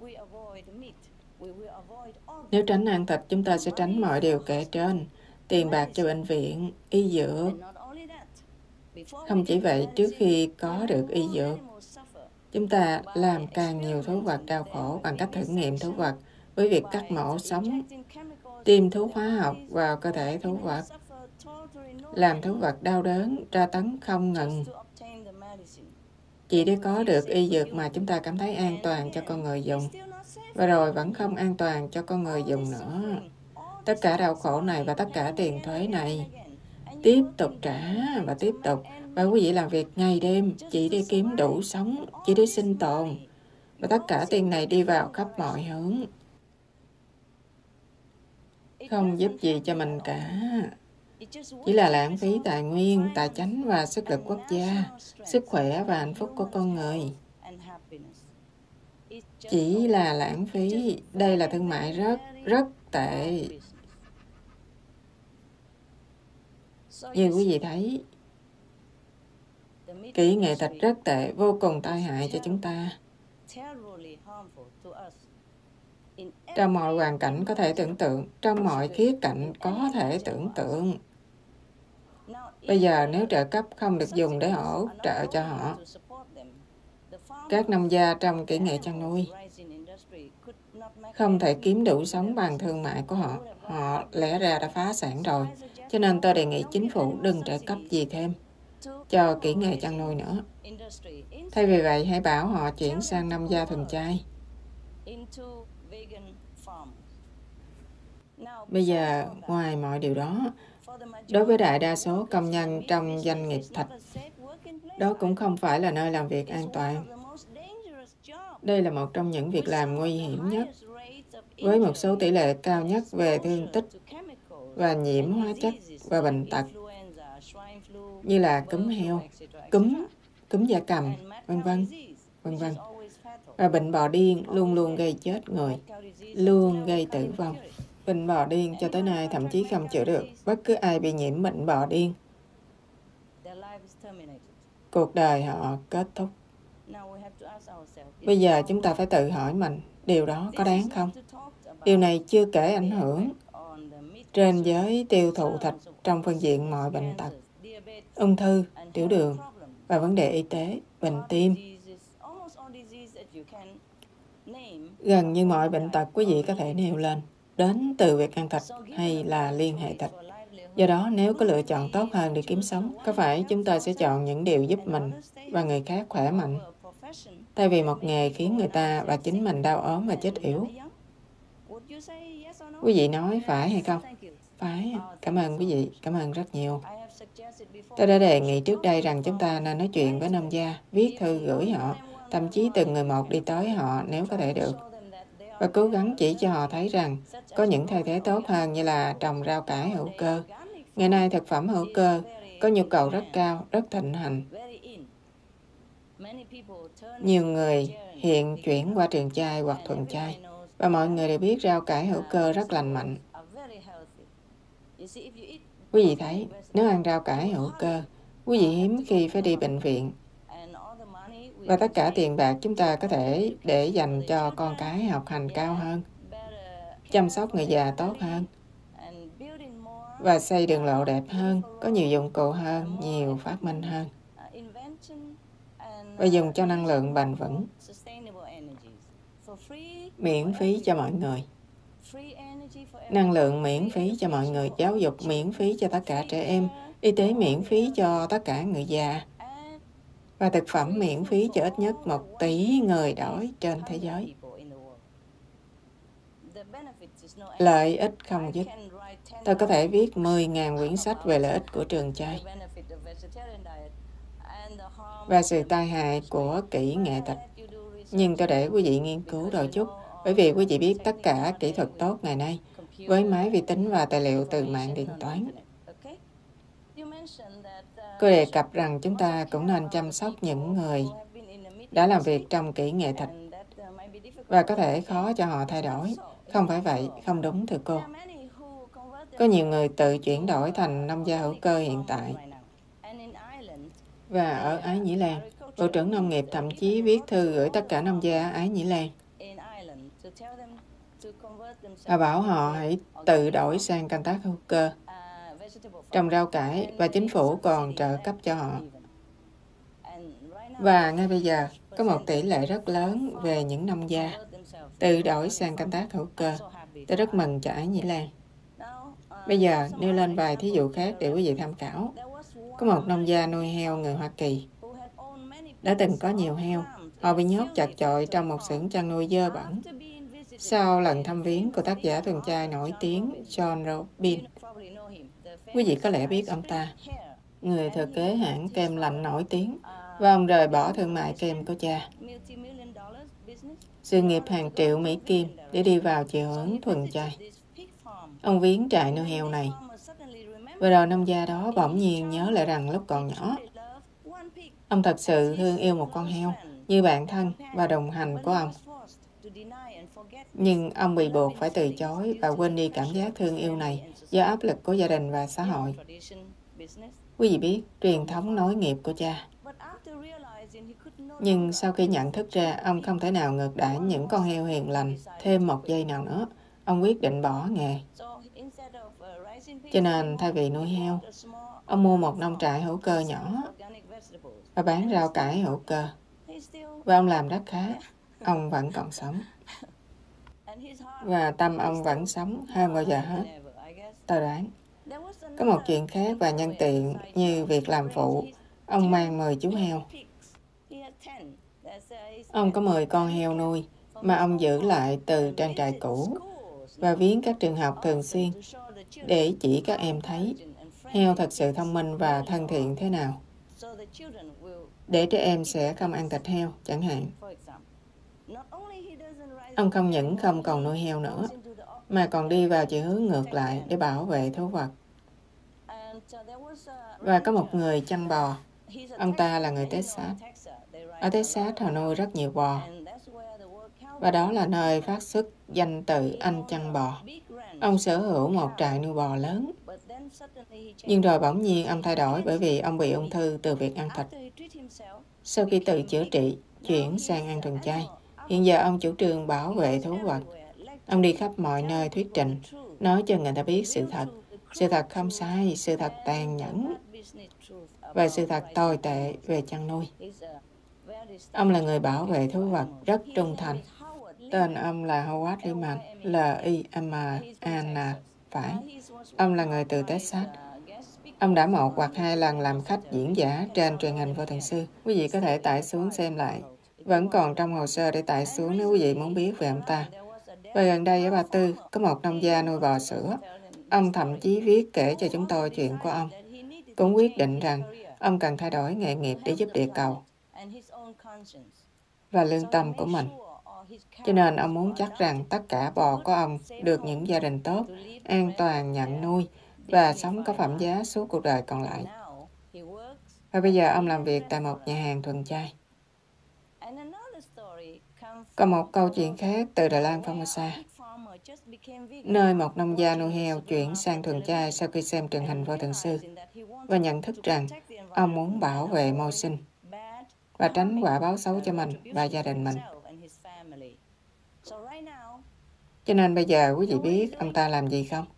Nếu tránh ăn thịt, chúng ta sẽ tránh mọi điều kể trên, tiền bạc cho bệnh viện, y dược. Không chỉ vậy, trước khi có được y dược, chúng ta làm càng nhiều thú vật đau khổ bằng cách thử nghiệm thú vật với việc cắt mổ sống, tiêm thuốc hóa học vào cơ thể thú vật, làm thú vật đau đớn, tra tấn không ngừng, chỉ để có được y dược mà chúng ta cảm thấy an toàn cho con người dùng, và rồi vẫn không an toàn cho con người dùng nữa. Tất cả đau khổ này và tất cả tiền thuế này tiếp tục trả và tiếp tục, và quý vị làm việc ngày đêm chỉ để kiếm đủ sống, chỉ để sinh tồn, và tất cả tiền này đi vào khắp mọi hướng, không giúp gì cho mình cả. Chỉ là lãng phí tài nguyên, tài chánh và sức lực quốc gia, sức khỏe và hạnh phúc của con người. Chỉ là lãng phí. Đây là thương mại rất tệ. Như quý vị thấy, kỹ nghệ thịt rất tệ, vô cùng tai hại cho chúng ta. Trong mọi hoàn cảnh có thể tưởng tượng, trong mọi khía cạnh có thể tưởng tượng. Bây giờ nếu trợ cấp không được dùng để hỗ trợ cho họ, các nông gia trong kỹ nghệ chăn nuôi không thể kiếm đủ sống bằng thương mại của họ. Họ lẽ ra đã phá sản rồi. Cho nên tôi đề nghị chính phủ đừng trợ cấp gì thêm cho kỹ nghệ chăn nuôi nữa. Thay vì vậy, hãy bảo họ chuyển sang nông gia thuần chay. Bây giờ, ngoài mọi điều đó, đối với đại đa số công nhân trong doanh nghiệp thịt, đó cũng không phải là nơi làm việc an toàn. Đây là một trong những việc làm nguy hiểm nhất, với một số tỷ lệ cao nhất về thương tích và nhiễm hóa chất và bệnh tật, như là cúm heo, cúm gia cầm, vân vân, vân vân. Và bệnh bò điên luôn luôn gây chết người, luôn gây tử vong. Bệnh bò điên cho tới nay thậm chí không chữa được. Bất cứ ai bị nhiễm bệnh bò điên, cuộc đời họ kết thúc. Bây giờ chúng ta phải tự hỏi mình, điều đó có đáng không? Điều này chưa kể ảnh hưởng trên giới tiêu thụ thịt trong phương diện mọi bệnh tật, ung thư, tiểu đường và vấn đề y tế, bệnh tim. Gần như mọi bệnh tật quý vị có thể nêu lên, đến từ việc ăn thịt hay là liên hệ thịt. Do đó, nếu có lựa chọn tốt hơn để kiếm sống, có phải chúng ta sẽ chọn những điều giúp mình và người khác khỏe mạnh, thay vì một nghề khiến người ta và chính mình đau ốm và chết yểu? Quý vị nói phải hay không? Phải. Cảm ơn quý vị. Cảm ơn rất nhiều. Tôi đã đề nghị trước đây rằng chúng ta nên nói chuyện với nông gia, viết thư gửi họ, thậm chí từng người một đi tới họ nếu có thể được, và cố gắng chỉ cho họ thấy rằng có những thay thế tốt hơn như là trồng rau cải hữu cơ. Ngày nay thực phẩm hữu cơ có nhu cầu rất cao, rất thịnh hành. Nhiều người hiện chuyển qua trường chay hoặc thuần chay, và mọi người đều biết rau cải hữu cơ rất lành mạnh. Quý vị thấy, nếu ăn rau cải hữu cơ, quý vị hiếm khi phải đi bệnh viện. Và tất cả tiền bạc chúng ta có thể để dành cho con cái học hành cao hơn, chăm sóc người già tốt hơn, và xây đường lộ đẹp hơn, có nhiều dụng cụ hơn, nhiều phát minh hơn, và dùng cho năng lượng bền vững, miễn phí cho mọi người. Năng lượng miễn phí cho mọi người, giáo dục miễn phí cho tất cả trẻ em, y tế miễn phí cho tất cả người già, và thực phẩm miễn phí cho ít nhất 1 tỷ người đói trên thế giới. Lợi ích không dứt. Tôi có thể viết 10.000 quyển sách về lợi ích của trường chay và sự tai hại của kỹ nghệ thịt. Nhưng tôi để quý vị nghiên cứu đôi chút, bởi vì quý vị biết tất cả kỹ thuật tốt ngày nay với máy vi tính và tài liệu từ mạng điện toán. Cô đề cập rằng chúng ta cũng nên chăm sóc những người đã làm việc trong kỹ nghệ thịt và có thể khó cho họ thay đổi. Không phải vậy, không đúng thưa cô. Có nhiều người tự chuyển đổi thành nông gia hữu cơ hiện tại. Và ở Ái Nhĩ Lan, Bộ trưởng Nông nghiệp thậm chí viết thư gửi tất cả nông gia Ái Nhĩ Lan và bảo họ hãy tự đổi sang canh tác hữu cơ, trồng rau cải, và chính phủ còn trợ cấp cho họ. Và ngay bây giờ, có một tỷ lệ rất lớn về những nông gia tự đổi sang canh tác hữu cơ. Tôi rất mừng cho Ái Nhĩ Lan. Bây giờ, nêu lên vài thí dụ khác để quý vị tham khảo. Có một nông gia nuôi heo người Hoa Kỳ, đã từng có nhiều heo. Họ bị nhốt chật chội trong một xưởng chăn nuôi dơ bẩn. Sau lần thăm viếng của tác giả thuần chay nổi tiếng John Robin, quý vị có lẽ biết ông ta, người thừa kế hãng kem lạnh nổi tiếng, và ông rời bỏ thương mại kem của cha, sự nghiệp hàng triệu Mỹ Kim, để đi vào chiều hướng thuần chay. Ông viếng trại nuôi heo này, và rồi nông gia đó bỗng nhiên nhớ lại rằng lúc còn nhỏ, ông thật sự thương yêu một con heo như bạn thân và đồng hành của ông. Nhưng ông bị buộc phải từ chối và quên đi cảm giác thương yêu này do áp lực của gia đình và xã hội. Quý vị biết truyền thống nối nghiệp của cha. Nhưng sau khi nhận thức ra ông không thể nào ngược đãi những con heo hiền lành thêm một giây nào nữa, ông quyết định bỏ nghề. Cho nên thay vì nuôi heo, ông mua một nông trại hữu cơ nhỏ và bán rau cải hữu cơ. Và ông làm rất khá. Ông vẫn còn sống. Và tâm ông vẫn sống hơn bao giờ hết. Tôi đoán. Có một chuyện khác và nhân tiện như việc làm phụ. Ông mang 10 chú heo. Ông có 10 con heo nuôi mà ông giữ lại từ trang trại cũ và viếng các trường học thường xuyên để chỉ các em thấy heo thật sự thông minh và thân thiện thế nào. Để trẻ em sẽ không ăn thịt heo, chẳng hạn. Ông không những không còn nuôi heo nữa, mà còn đi vào chiều hướng ngược lại để bảo vệ thú vật. Và có một người chăn bò. Ông ta là người Texas. Ở Texas họ nuôi rất nhiều bò. Và đó là nơi phát xuất danh từ anh chăn bò. Ông sở hữu một trại nuôi bò lớn. Nhưng rồi bỗng nhiên ông thay đổi bởi vì ông bị ung thư từ việc ăn thịt. Sau khi tự chữa trị, chuyển sang ăn thuần chay, hiện giờ ông chủ trương bảo vệ thú vật. Ông đi khắp mọi nơi thuyết trình, nói cho người ta biết sự thật. Sự thật không sai, sự thật tàn nhẫn và sự thật tồi tệ về chăn nuôi. Ông là người bảo vệ thú vật rất trung thành. Tên ông là Howard Liman, L-I-M-A-N, phải. Ông là người từ Texas. Ông đã một hoặc hai lần làm khách diễn giả trên truyền hình vô thường xưa. Quý vị có thể tải xuống xem lại. Vẫn còn trong hồ sơ để tải xuống nếu quý vị muốn biết về ông ta. Và gần đây ở Ba Tư, có một nông gia nuôi bò sữa. Ông thậm chí viết kể cho chúng tôi chuyện của ông. Cũng quyết định rằng ông cần thay đổi nghề nghiệp để giúp địa cầu và lương tâm của mình. Cho nên ông muốn chắc rằng tất cả bò của ông được những gia đình tốt, an toàn nhận nuôi và sống có phẩm giá suốt cuộc đời còn lại. Và bây giờ ông làm việc tại một nhà hàng thuần chay. Còn một câu chuyện khác từ Đài Loan Formosa, nơi một nông gia nuôi heo chuyển sang thuần chay sau khi xem truyền hình vô thường xưa và nhận thức rằng ông muốn bảo vệ môi sinh và tránh quả báo xấu cho mình và gia đình mình. Cho nên bây giờ quý vị biết ông ta làm gì không?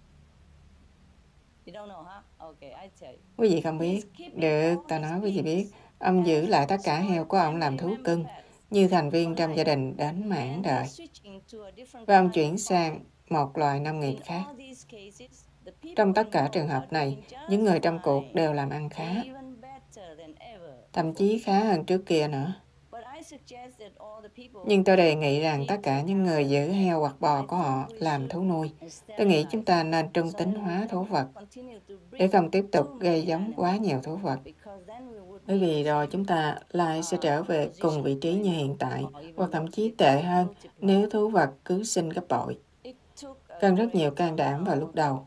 Quý vị không biết. Được, ta nói quý vị biết. Ông giữ lại tất cả heo của ông làm thú cưng, như thành viên trong gia đình đến mãn đời. Và ông chuyển sang một loại nông nghiệp khác. Trong tất cả trường hợp này, những người trong cuộc đều làm ăn khá. Thậm chí khá hơn trước kia nữa. Nhưng tôi đề nghị rằng tất cả những người giữ heo hoặc bò của họ làm thú nuôi. Tôi nghĩ chúng ta nên trung tính hóa thú vật để không tiếp tục gây giống quá nhiều thú vật. Bởi vì rồi chúng ta lại sẽ trở về cùng vị trí như hiện tại, hoặc thậm chí tệ hơn nếu thú vật cứ sinh gấp bội. Cần rất nhiều can đảm vào lúc đầu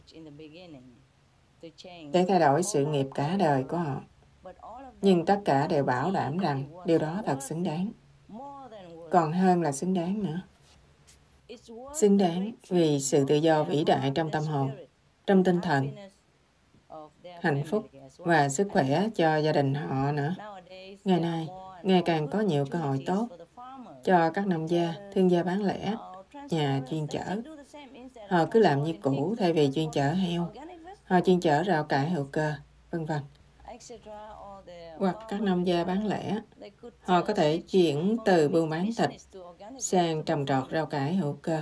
để thay đổi sự nghiệp cả đời của họ. Nhưng tất cả đều bảo đảm rằng điều đó thật xứng đáng. Còn hơn là xứng đáng nữa. Xứng đáng vì sự tự do vĩ đại trong tâm hồn, trong tinh thần, hạnh phúc và sức khỏe cho gia đình họ nữa. Ngày nay, ngày càng có nhiều cơ hội tốt cho các nông gia, thương gia bán lẻ, nhà chuyên chở. Họ cứ làm như cũ thay vì chuyên chở heo. Họ chuyên chở rau cải hữu cơ, vân vân. Hoặc các nông gia bán lẻ, họ có thể chuyển từ buôn bán thịt sang trồng trọt rau cải hữu cơ.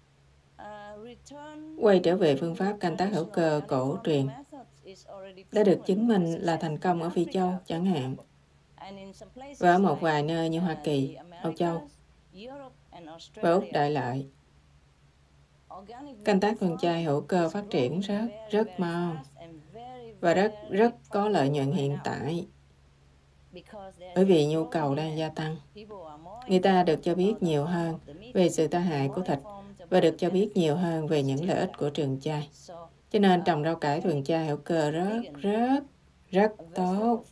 Quay trở về phương pháp canh tác hữu cơ cổ truyền đã được chứng minh là thành công ở Phi Châu chẳng hạn, và ở một vài nơi như Hoa Kỳ, Âu Châu và Úc Đại Lợi. Canh tác thuần chay hữu cơ phát triển rất mau và rất có lợi nhuận hiện tại, bởi vì nhu cầu đang gia tăng. Người ta được cho biết nhiều hơn về sự tai hại của thịt và được cho biết nhiều hơn về những lợi ích của trường chay. Cho nên trồng rau cải thuần chay hữu cơ rất tốt.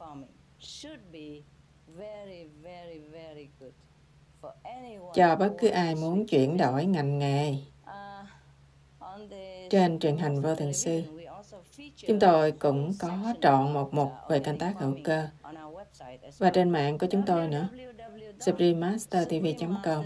Cho bất cứ ai muốn chuyển đổi ngành nghề. Trên truyền hình Vô Thượng Sư, chúng tôi cũng có trọn một mục về canh tác hữu cơ. Và trên mạng của chúng tôi nữa, suprememastertv.com.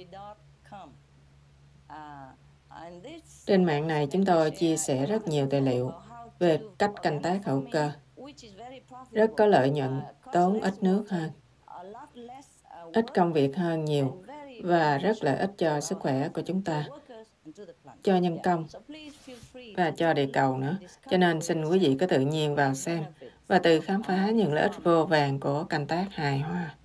Trên mạng này chúng tôi chia sẻ rất nhiều tài liệu về cách canh tác hữu cơ. Rất có lợi nhuận, tốn ít nước hơn, ít công việc hơn nhiều và rất lợi ích cho sức khỏe của chúng ta, cho nhân công và cho địa cầu nữa. Cho nên xin quý vị cứ tự nhiên vào xem và tự khám phá những lợi ích vô vàn của canh tác hài hòa.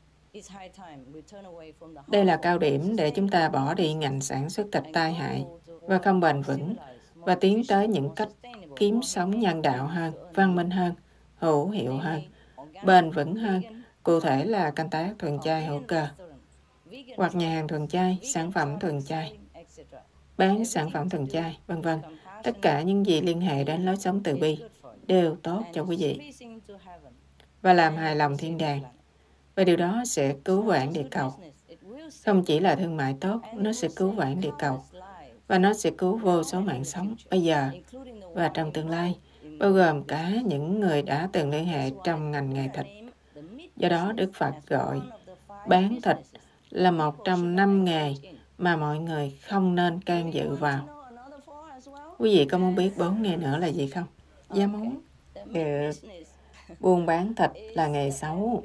Đây là cao điểm để chúng ta bỏ đi ngành sản xuất thịt tai hại và không bền vững và tiến tới những cách kiếm sống nhân đạo hơn, văn minh hơn, hữu hiệu hơn, bền vững hơn, cụ thể là canh tác thuần chay hữu cơ, hoặc nhà hàng thuần chay, sản phẩm thuần chay, bán sản phẩm thuần chay, vân vân. Tất cả những gì liên hệ đến lối sống từ bi đều tốt cho quý vị và làm hài lòng thiên đàng. Và điều đó sẽ cứu vãn địa cầu. Không chỉ là thương mại tốt, nó sẽ cứu vãn địa cầu. Và nó sẽ cứu vô số mạng sống bây giờ và trong tương lai, bao gồm cả những người đã từng liên hệ trong ngành nghề thịt. Do đó, Đức Phật gọi bán thịt là một trong 5 nghề mà mọi người không nên can dự vào. Quý vị có muốn biết 4 nghề nữa là gì không? Dạ muốn. Được. Buôn bán thịt là nghề xấu.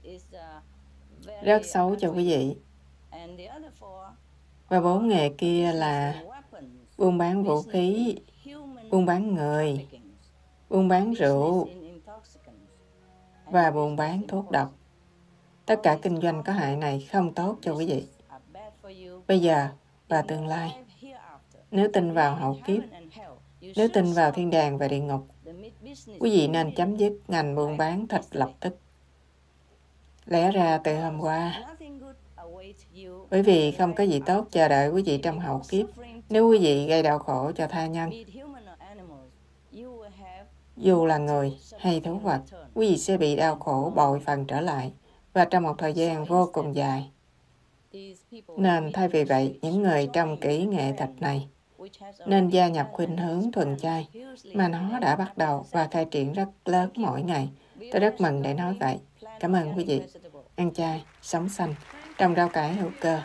Rất xấu cho quý vị. Và 4 nghề kia là buôn bán vũ khí, buôn bán người, buôn bán rượu và buôn bán thuốc độc. Tất cả kinh doanh có hại này không tốt cho quý vị. Bây giờ và tương lai, nếu tin vào hậu kiếp, nếu tin vào thiên đàng và địa ngục, quý vị nên chấm dứt ngành buôn bán thịt lập tức. Lẽ ra từ hôm qua, bởi vì không có gì tốt chờ đợi quý vị trong hậu kiếp. Nếu quý vị gây đau khổ cho tha nhân, dù là người hay thú vật, quý vị sẽ bị đau khổ bội phần trở lại và trong một thời gian vô cùng dài. Nên thay vì vậy, những người trong kỹ nghệ thịt này nên gia nhập khuynh hướng thuần chay mà nó đã bắt đầu và khai triển rất lớn mỗi ngày. Tôi rất mừng để nói vậy. Cảm ơn quý vị. Ăn chay, sống xanh, trồng rau cải hữu cơ.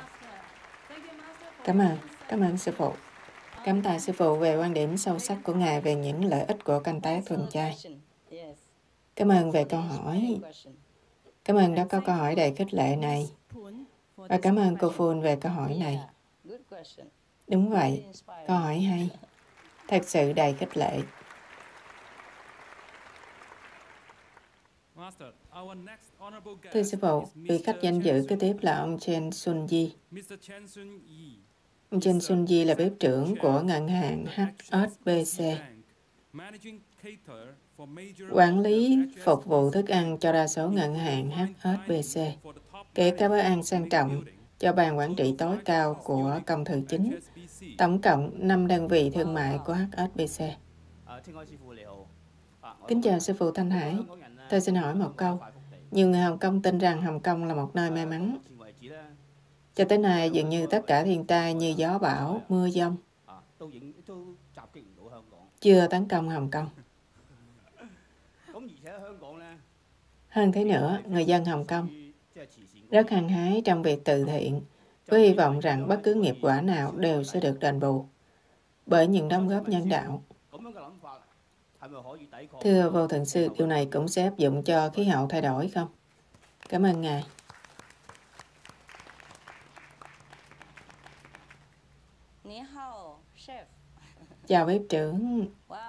Cảm ơn Sư Phụ. Cảm tạ Sư Phụ về quan điểm sâu sắc của Ngài về những lợi ích của canh tác thuần chay. Cảm ơn về câu hỏi. Cảm ơn đã có câu hỏi đầy khích lệ này. Và cảm ơn cô Phun về câu hỏi này. Đúng vậy, câu hỏi hay. Thật sự đầy khích lệ. Thưa Sư Phụ, vị khách danh dự kế tiếp là ông Chen Sun-yi. Ông Chen Sun-yi là bếp trưởng của ngân hàng HSBC. Quản lý phục vụ thức ăn cho đa số ngân hàng HSBC, kể cả bữa ăn sang trọng cho ban quản trị tối cao của công thư chính, tổng cộng 5 đơn vị thương mại của HSBC. Kính chào Sư Phụ Thanh Hải. Tôi xin hỏi một câu. Nhiều người Hồng Kông tin rằng Hồng Kông là một nơi may mắn. Cho tới nay, dường như tất cả thiên tai như gió bão, mưa giông chưa tấn công Hồng Kông. Hơn thế nữa, người dân Hồng Kông rất hăng hái trong việc từ thiện, với hy vọng rằng bất cứ nghiệp quả nào đều sẽ được đền bù bởi những đóng góp nhân đạo. Thưa Vô Thượng Sư, điều này cũng sẽ áp dụng cho khí hậu thay đổi không? Cảm ơn Ngài. Chào bếp trưởng.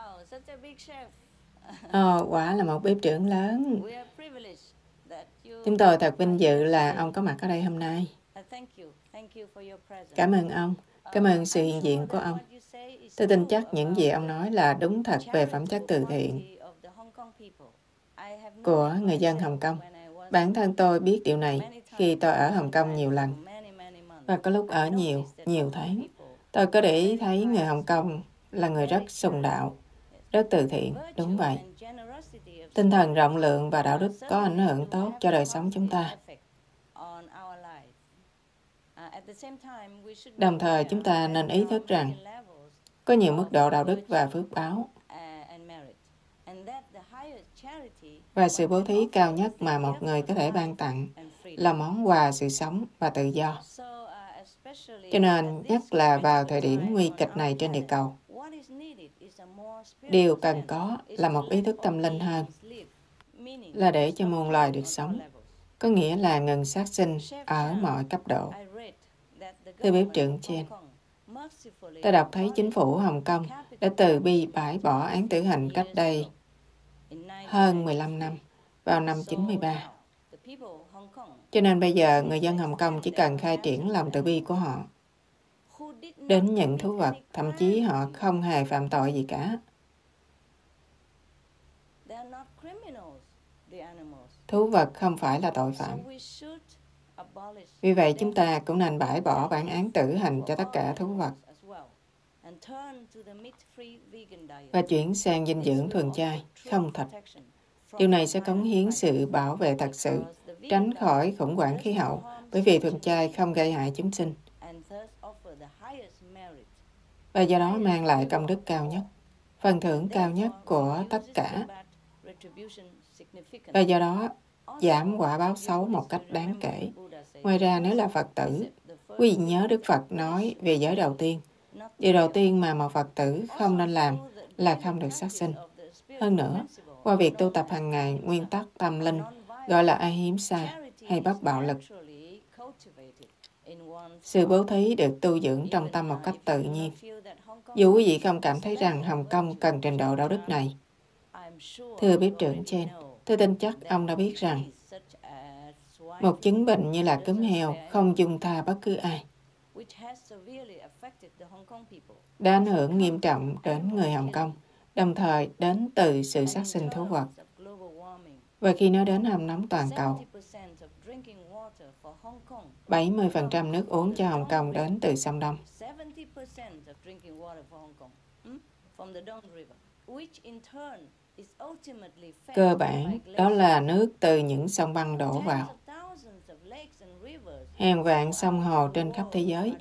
Quả là một bếp trưởng lớn. Chúng tôi thật vinh dự là ông có mặt ở đây hôm nay. Cảm ơn ông. Cảm ơn sự hiện diện của ông. Tôi tin chắc những gì ông nói là đúng thật về phẩm chất từ thiện của người dân Hồng Kông. Bản thân tôi biết điều này khi tôi ở Hồng Kông nhiều lần. Và có lúc ở nhiều tháng. Tôi có để ý thấy người Hồng Kông là người rất sùng đạo, rất từ thiện. Đúng vậy. Tinh thần rộng lượng và đạo đức có ảnh hưởng tốt cho đời sống chúng ta. Đồng thời chúng ta nên ý thức rằng có nhiều mức độ đạo đức và phước báo. Và sự bố thí cao nhất mà một người có thể ban tặng là món quà sự sống và tự do. Cho nên, nhất là vào thời điểm nguy kịch này trên địa cầu, điều cần có là một ý thức tâm linh hơn, là để cho muôn loài được sống, có nghĩa là ngừng sát sinh ở mọi cấp độ. Thưa bếp trưởng Chen, tôi đọc thấy chính phủ Hồng Kông đã từ bi bãi bỏ án tử hình cách đây hơn 15 năm, vào năm 93. Cho nên bây giờ người dân Hồng Kông chỉ cần khai triển lòng từ bi của họ đến những thú vật, thậm chí họ không hề phạm tội gì cả. Thú vật không phải là tội phạm. Vì vậy chúng ta cũng nên bãi bỏ bản án tử hình cho tất cả thú vật và chuyển sang dinh dưỡng thuần chay, không thịt. Điều này sẽ cống hiến sự bảo vệ thật sự, tránh khỏi khủng hoảng khí hậu, bởi vì thuần chay không gây hại chúng sinh. Và do đó mang lại công đức cao nhất, phần thưởng cao nhất của tất cả. Và do đó giảm quả báo xấu một cách đáng kể. Ngoài ra, nếu là Phật tử, quý vị nhớ Đức Phật nói về giới đầu tiên. Điều đầu tiên mà một Phật tử không nên làm là không được sát sinh. Hơn nữa, qua việc tu tập hàng ngày nguyên tắc tâm linh gọi là ahimsa hay bất bạo lực, sự bố thí được tu dưỡng trong tâm một cách tự nhiên. Dù quý vị không cảm thấy rằng Hồng Kông cần trình độ đạo đức này, thưa bếp trưởng Chen, tôi tin chắc ông đã biết rằng một chứng bệnh như là cúm heo không dung tha bất cứ ai, đã ảnh hưởng nghiêm trọng đến người Hồng Kông, đồng thời đến từ sự sát sinh thú vật. Và khi nói đến hâm nóng toàn cầu, 70% nước uống cho Hồng Kông đến từ sông Đông. Cơ bản, đó là nước từ những sông băng đổ vào. Hàng vạn sông hồ trên khắp thế giới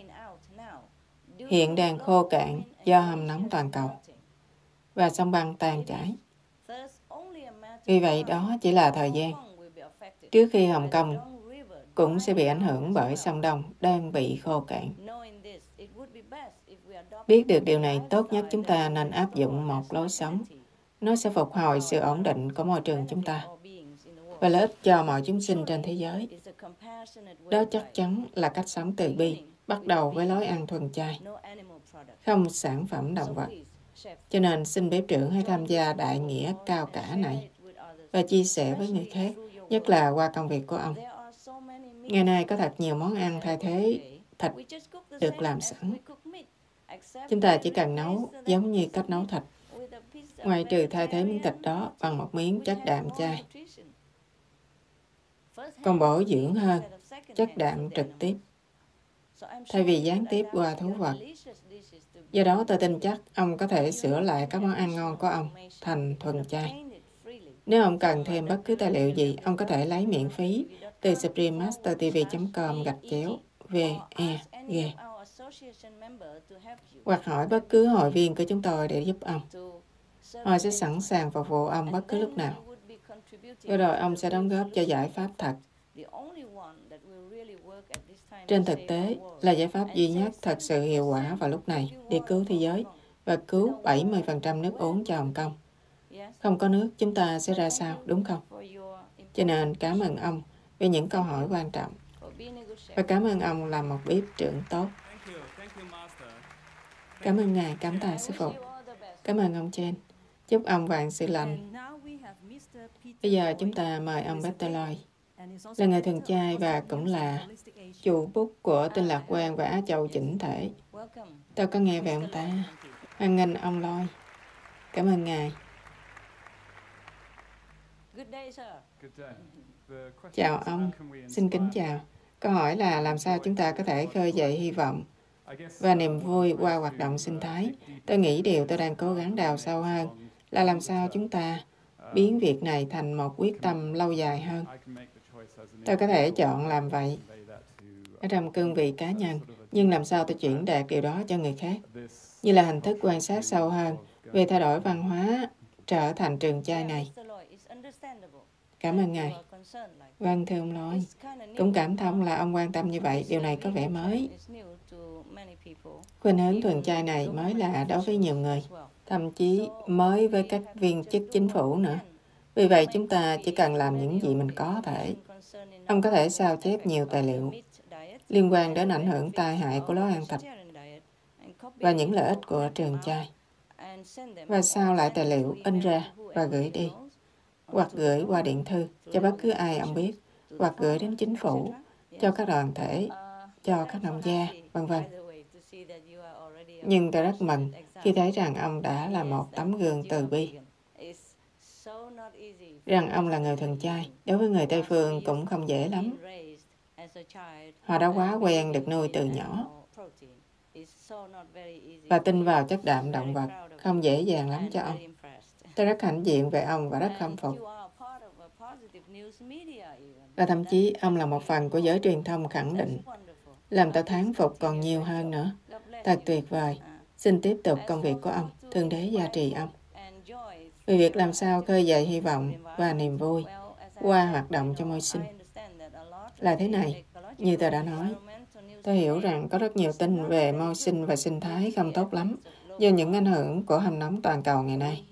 hiện đang khô cạn do hâm nóng toàn cầu và sông băng tan chảy. Vì vậy, đó chỉ là thời gian trước khi Hồng Kông cũng sẽ bị ảnh hưởng bởi sông Đông đang bị khô cạn. Biết được điều này, tốt nhất chúng ta nên áp dụng một lối sống. Nó sẽ phục hồi sự ổn định của môi trường chúng ta và lợi ích cho mọi chúng sinh trên thế giới. Đó chắc chắn là cách sống từ bi, bắt đầu với lối ăn thuần chay, không sản phẩm động vật. Cho nên xin bếp trưởng hãy tham gia đại nghĩa cao cả này và chia sẻ với người khác, nhất là qua công việc của ông. Ngày nay có thật nhiều món ăn thay thế thịt được làm sẵn. Chúng ta chỉ cần nấu giống như cách nấu thịt, ngoài trừ thay thế miếng thịt đó bằng một miếng chất đạm chay, còn bổ dưỡng hơn chất đạm trực tiếp, thay vì gián tiếp qua thú vật. Do đó tôi tin chắc ông có thể sửa lại các món ăn ngon của ông thành thuần chay. Nếu ông cần thêm bất cứ tài liệu gì, ông có thể lấy miễn phí từ suprememastertv.com/VEG hoặc hỏi bất cứ hội viên của chúng tôi để giúp ông. Họ sẽ sẵn sàng phục vụ ông bất cứ lúc nào. Và rồi ông sẽ đóng góp cho giải pháp thật. Trên thực tế, là giải pháp duy nhất thật sự hiệu quả vào lúc này để cứu thế giới và cứu 70% nước uống cho Hồng Kông. Không có nước, chúng ta sẽ ra sao, đúng không? Cho nên cảm ơn ông về những câu hỏi quan trọng. Và cảm ơn ông là một bếp trưởng tốt. Cảm ơn Ngài, cảm tạ Sư Phụ. Cảm ơn ông Chen. Chúc ông vạn sự lành. Bây giờ chúng ta mời ông Peter Lloyd, là người thuần chay và cũng là chủ bút của Tinh Lạc Quan và Á Châu Chỉnh Thể. Tôi có nghe về ông ta. Hoan nghênh ông Lloyd. Cảm ơn Ngài. Chào ông, xin kính chào. Câu hỏi là làm sao chúng ta có thể khơi dậy hy vọng và niềm vui qua hoạt động sinh thái. Tôi nghĩ điều tôi đang cố gắng đào sâu hơn là làm sao chúng ta biến việc này thành một quyết tâm lâu dài hơn. Tôi có thể chọn làm vậy ở trong cương vị cá nhân, nhưng làm sao tôi chuyển đạt điều đó cho người khác? như là hình thức quan sát sâu hơn về thay đổi văn hóa trở thành trường trai này. Cảm ơn Ngài. Vâng, thưa ông Lôi. Cũng cảm thông là ông quan tâm như vậy, điều này có vẻ mới. Khuynh hướng thuần chay này mới lạ đối với nhiều người, thậm chí mới với các viên chức chính phủ nữa. Vì vậy, chúng ta chỉ cần làm những gì mình có thể. Ông có thể sao chép nhiều tài liệu liên quan đến ảnh hưởng tai hại của lối ăn thịt và những lợi ích của trường chay. Và sao lại tài liệu in ra và gửi đi, hoặc gửi qua điện thư cho bất cứ ai ông biết, hoặc gửi đến chính phủ, cho các đoàn thể, cho các nông gia, vân vân. Nhưng tôi rất mừng khi thấy rằng ông đã là một tấm gương từ bi. Rằng ông là người thuần chay, đối với người Tây Phương cũng không dễ lắm. Họ đã quá quen được nuôi từ nhỏ. Và tin vào chất đạm động vật không dễ dàng lắm cho ông. Tôi rất hãnh diện về ông và rất khâm phục. Và thậm chí ông là một phần của giới truyền thông khẳng định. Làm tôi thán phục còn nhiều hơn nữa. Thật tuyệt vời. Xin tiếp tục công việc của ông. Thượng Đế gia trì ông. Vì việc làm sao khơi dậy hy vọng và niềm vui qua hoạt động cho môi sinh. Là thế này, như tôi đã nói, tôi hiểu rằng có rất nhiều tin về môi sinh và sinh thái không tốt lắm do những ảnh hưởng của hầm nóng toàn cầu ngày nay.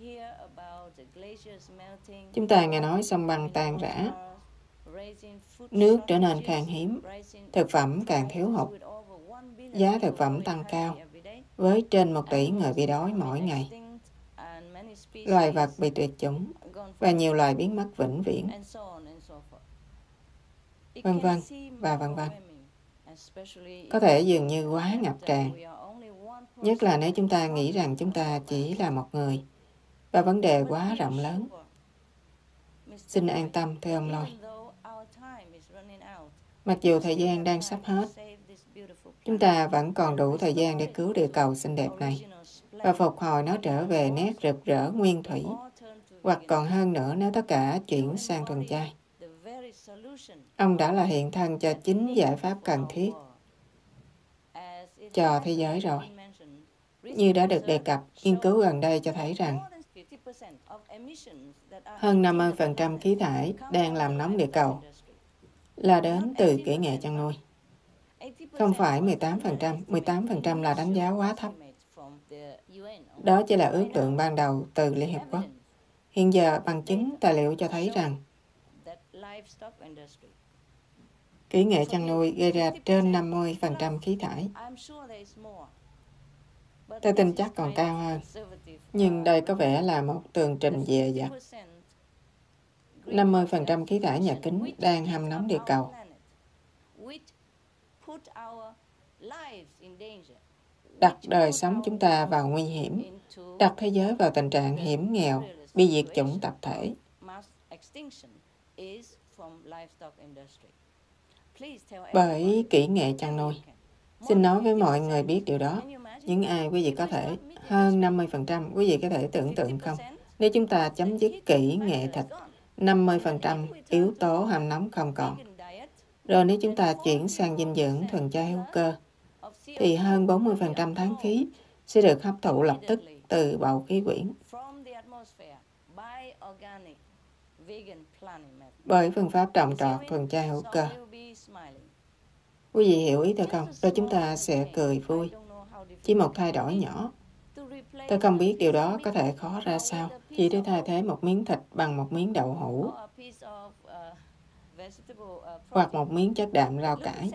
Chúng ta nghe nói sông băng tan rã, nước trở nên khan hiếm, thực phẩm càng thiếu hụt, giá thực phẩm tăng cao, với trên 1 tỷ người bị đói mỗi ngày. Loài vật bị tuyệt chủng và nhiều loài biến mất vĩnh viễn, vân vân và vân vân. Có thể dường như quá ngập tràn, nhất là nếu chúng ta nghĩ rằng chúng ta chỉ là một người và vấn đề quá rộng lớn. Xin an tâm, thưa ông Lôi. Mặc dù thời gian đang sắp hết, chúng ta vẫn còn đủ thời gian để cứu địa cầu xinh đẹp này và phục hồi nó trở về nét rực rỡ nguyên thủy, hoặc còn hơn nữa nếu tất cả chuyển sang thuần chay. Ông đã là hiện thân cho chính giải pháp cần thiết cho thế giới rồi. Như đã được đề cập, nghiên cứu gần đây cho thấy rằng hơn 50% khí thải đang làm nóng địa cầu là đến từ kỹ nghệ chăn nuôi. Không phải 18%, 18% là đánh giá quá thấp. Đó chỉ là ước lượng ban đầu từ Liên Hiệp Quốc. Hiện giờ, bằng chứng tài liệu cho thấy rằng kỹ nghệ chăn nuôi gây ra trên 50% khí thải. Tôi tin chắc còn cao hơn, nhưng đây có vẻ là một tường trình dè dặt. 50% khí thải nhà kính đang hâm nóng địa cầu. Đặt đời sống chúng ta vào nguy hiểm, đặt thế giới vào tình trạng hiểm nghèo, bị diệt chủng tập thể. Bởi kỹ nghệ chăn nuôi. Xin nói với mọi người biết điều đó. Những ai quý vị có thể, hơn 50%, quý vị có thể tưởng tượng không? Nếu chúng ta chấm dứt kỹ nghệ thịt, 50% yếu tố hầm nóng không còn. Rồi nếu chúng ta chuyển sang dinh dưỡng thuần chay hữu cơ, thì hơn 40% tháng khí sẽ được hấp thụ lập tức từ bầu khí quyển. Bởi phương pháp trồng trọt thuần chay hữu cơ. Quý vị hiểu ý tôi không? Rồi chúng ta sẽ cười vui. Chỉ một thay đổi nhỏ. Tôi không biết điều đó có thể khó ra sao. Chỉ để thay thế một miếng thịt bằng một miếng đậu hũ hoặc một miếng chất đạm rau cải.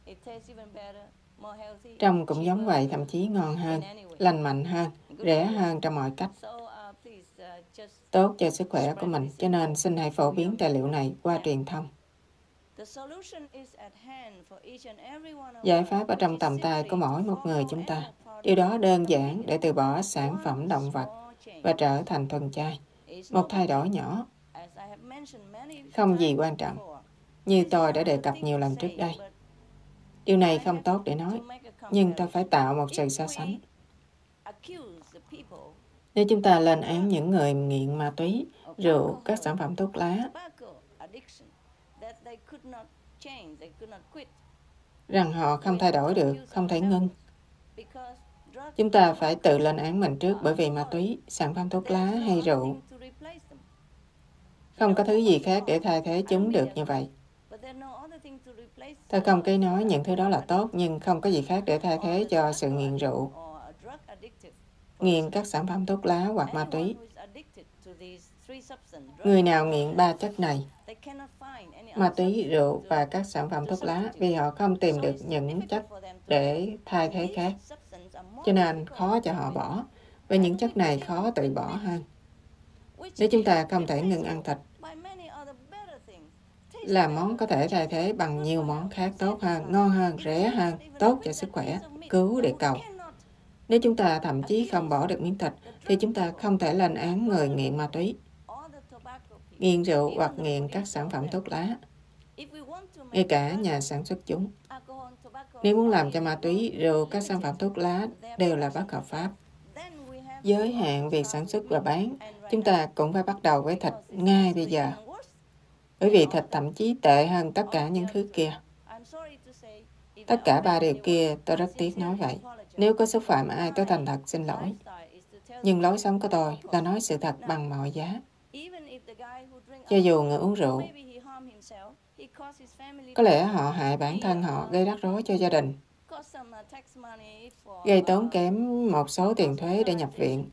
Trông cũng giống vậy, thậm chí ngon hơn, lành mạnh hơn, rẻ hơn trong mọi cách. Tốt cho sức khỏe của mình, cho nên xin hãy phổ biến tài liệu này qua truyền thông. Giải pháp ở trong tầm tay của mỗi một người chúng ta. Điều đó đơn giản để từ bỏ sản phẩm động vật và trở thành thuần chay. Một thay đổi nhỏ, không gì quan trọng, như tôi đã đề cập nhiều lần trước đây. Điều này không tốt để nói, nhưng tôi phải tạo một sự so sánh. Nếu chúng ta lên án những người nghiện ma túy, rượu, các sản phẩm thuốc lá, rằng họ không thay đổi được, không thể ngưng, Chúng ta phải tự lên án mình trước bởi vì ma túy, sản phẩm thuốc lá hay rượu. Không có thứ gì khác để thay thế chúng được như vậy. Tôi không cái nói những thứ đó là tốt, nhưng không có gì khác để thay thế cho sự nghiện rượu, nghiện các sản phẩm thuốc lá hoặc ma túy. Người nào nghiện 3 chất này, ma túy, rượu và các sản phẩm thuốc lá, vì họ không tìm được những chất để thay thế khác, cho nên khó cho họ bỏ. Và những chất này khó tự bỏ hơn. Nếu chúng ta không thể ngừng ăn thịt, là món có thể thay thế bằng nhiều món khác tốt hơn, ngon hơn, rẻ hơn, tốt cho sức khỏe, cứu địa cầu. Nếu chúng ta thậm chí không bỏ được miếng thịt, thì chúng ta không thể lên án người nghiện ma túy, nghiện rượu hoặc nghiện các sản phẩm thuốc lá, ngay cả nhà sản xuất chúng. Nếu muốn làm cho ma túy, rượu, các sản phẩm thuốc lá đều là bất hợp pháp, giới hạn việc sản xuất và bán, chúng ta cũng phải bắt đầu với thịt ngay bây giờ. Bởi vì thịt thậm chí tệ hơn tất cả những thứ kia. Tất cả 3 điều kia, tôi rất tiếc nói vậy. Nếu có xúc phạm ai, tôi thành thật xin lỗi. Nhưng lối sống của tôi là nói sự thật bằng mọi giá. Cho dù người uống rượu, có lẽ họ hại bản thân họ, gây rắc rối cho gia đình, gây tốn kém một số tiền thuế để nhập viện.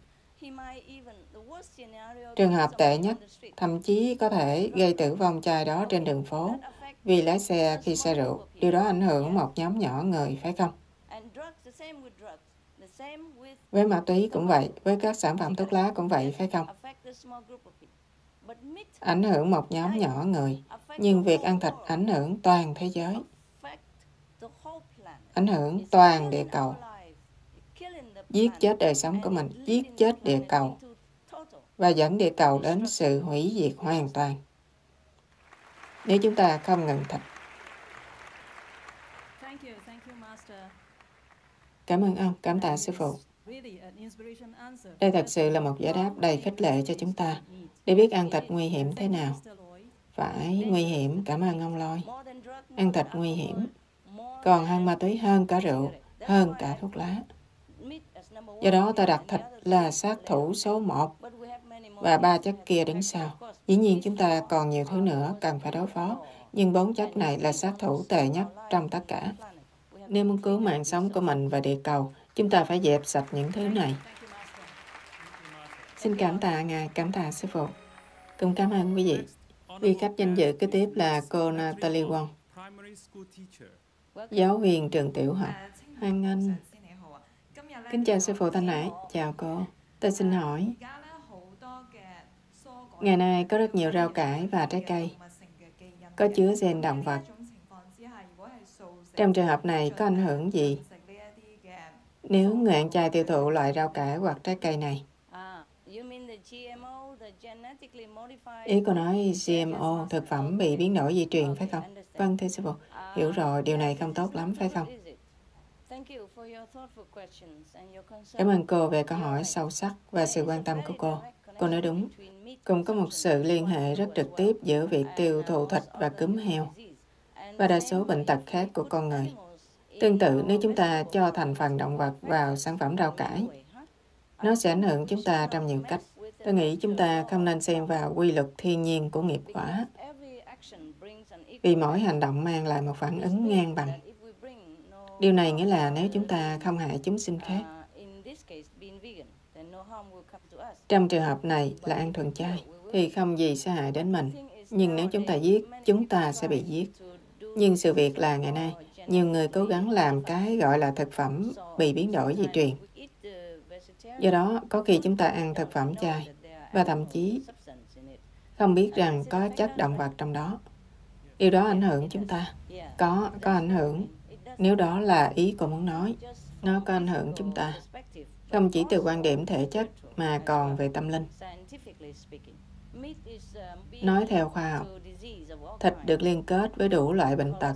Trường hợp tệ nhất, thậm chí có thể gây tử vong trai đó trên đường phố vì lái xe khi say rượu. Điều đó ảnh hưởng một nhóm nhỏ người, phải không? Với ma túy cũng vậy, với các sản phẩm thuốc lá cũng vậy, phải không? Ảnh hưởng một nhóm nhỏ người, nhưng việc ăn thịt ảnh hưởng toàn thế giới, ảnh hưởng toàn địa cầu, giết chết đời sống của mình, giết chết địa cầu, và dẫn địa cầu đến sự hủy diệt hoàn toàn. Nếu chúng ta không ngừng thịt. Cảm ơn ông, cảm tạ sư phụ. Đây thật sự là một giải đáp đầy khích lệ cho chúng ta để biết ăn thịt nguy hiểm thế nào. Phải nguy hiểm, cảm ơn ông Lôi. Ăn thịt nguy hiểm, còn hơn ma túy, hơn cả rượu, hơn cả thuốc lá. Do đó tôi đặt thịt là sát thủ số 1 và 3 chất kia đứng sau. Dĩ nhiên chúng ta còn nhiều thứ nữa cần phải đối phó, nhưng 4 chất này là sát thủ tệ nhất trong tất cả. Nếu muốn cứu mạng sống của mình và địa cầu, chúng ta phải dẹp sạch những thứ này. Xin cảm tạ Ngài, cảm tạ sư phụ. Cùng cảm ơn quý vị. Vị khách danh dự kế tiếp là cô Natalie Wong, giáo viên trường tiểu học. Hoan nghênh. Kính chào sư phụ Thanh Hải. Chào cô. Tôi xin hỏi, ngày nay có rất nhiều rau cải và trái cây có chứa gen động vật. Trong trường hợp này có ảnh hưởng gì nếu người ăn chay tiêu thụ loại rau cải hoặc trái cây này? Ý cô nói GMO, thực phẩm bị biến đổi di truyền, phải không? Vâng, thưa sư phụ. Hiểu rồi, điều này không tốt lắm, phải không? Cảm ơn cô về câu hỏi sâu sắc và sự quan tâm của cô. Cô nói đúng. Cũng có một sự liên hệ rất trực tiếp giữa việc tiêu thụ thịt và cúm heo và đa số bệnh tật khác của con người. Tương tự, nếu chúng ta cho thành phần động vật vào sản phẩm rau cải, nó sẽ ảnh hưởng chúng ta trong nhiều cách. Tôi nghĩ chúng ta không nên xem vào quy luật thiên nhiên của nghiệp quả, vì mỗi hành động mang lại một phản ứng ngang bằng. Điều này nghĩa là nếu chúng ta không hại chúng sinh khác, trong trường hợp này là ăn thuần chay, thì không gì sẽ hại đến mình. Nhưng nếu chúng ta giết, chúng ta sẽ bị giết. Nhưng sự việc là ngày nay, nhiều người cố gắng làm cái gọi là thực phẩm bị biến đổi di truyền. Do đó, có khi chúng ta ăn thực phẩm chay và thậm chí không biết rằng có chất động vật trong đó. Điều đó ảnh hưởng chúng ta. Có ảnh hưởng. Nếu đó là ý cô muốn nói, nó có ảnh hưởng chúng ta. Không chỉ từ quan điểm thể chất mà còn về tâm linh. Nói theo khoa học, thịt được liên kết với đủ loại bệnh tật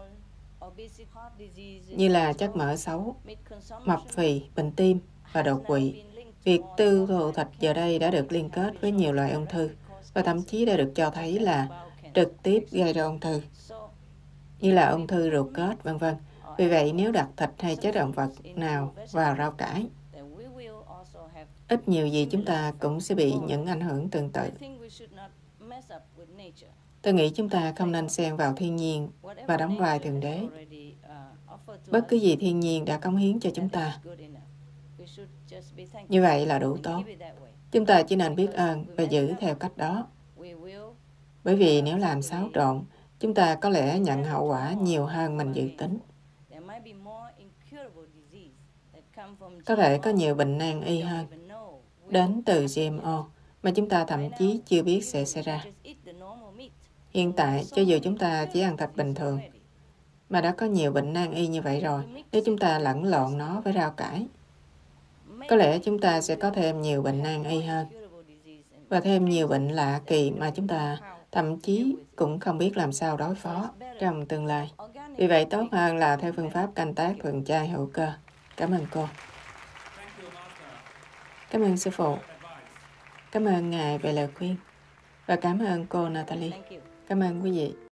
như là chất mỡ xấu, mập phì, bệnh tim và đột quỵ. Việc tiêu thụ thịt giờ đây đã được liên kết với nhiều loại ung thư và thậm chí đã được cho thấy là trực tiếp gây ra ung thư, như là ung thư ruột kết, v.v. Vì vậy, nếu đặt thịt hay chất động vật nào vào rau cải, ít nhiều gì chúng ta cũng sẽ bị những ảnh hưởng tương tự. Tôi nghĩ chúng ta không nên xen vào thiên nhiên và đóng vai Thượng Đế. Bất cứ gì thiên nhiên đã cống hiến cho chúng ta, như vậy là đủ tốt. Chúng ta chỉ nên biết ơn và giữ theo cách đó. Bởi vì nếu làm xáo trộn, chúng ta có lẽ nhận hậu quả nhiều hơn mình dự tính. Có thể có nhiều bệnh nan y hơn đến từ GMO mà chúng ta thậm chí chưa biết sẽ xảy ra. Hiện tại, cho dù chúng ta chỉ ăn thịt bình thường, mà đã có nhiều bệnh nan y như vậy rồi, nếu chúng ta lẫn lộn nó với rau cải, có lẽ chúng ta sẽ có thêm nhiều bệnh nan y hơn và thêm nhiều bệnh lạ kỳ mà chúng ta thậm chí cũng không biết làm sao đối phó trong tương lai. Vì vậy, tốt hơn là theo phương pháp canh tác thuần chay hữu cơ. Cảm ơn cô. Cảm ơn sư phụ. Cảm ơn Ngài về lời khuyên. Và cảm ơn cô Natalie. Cảm ơn quý vị.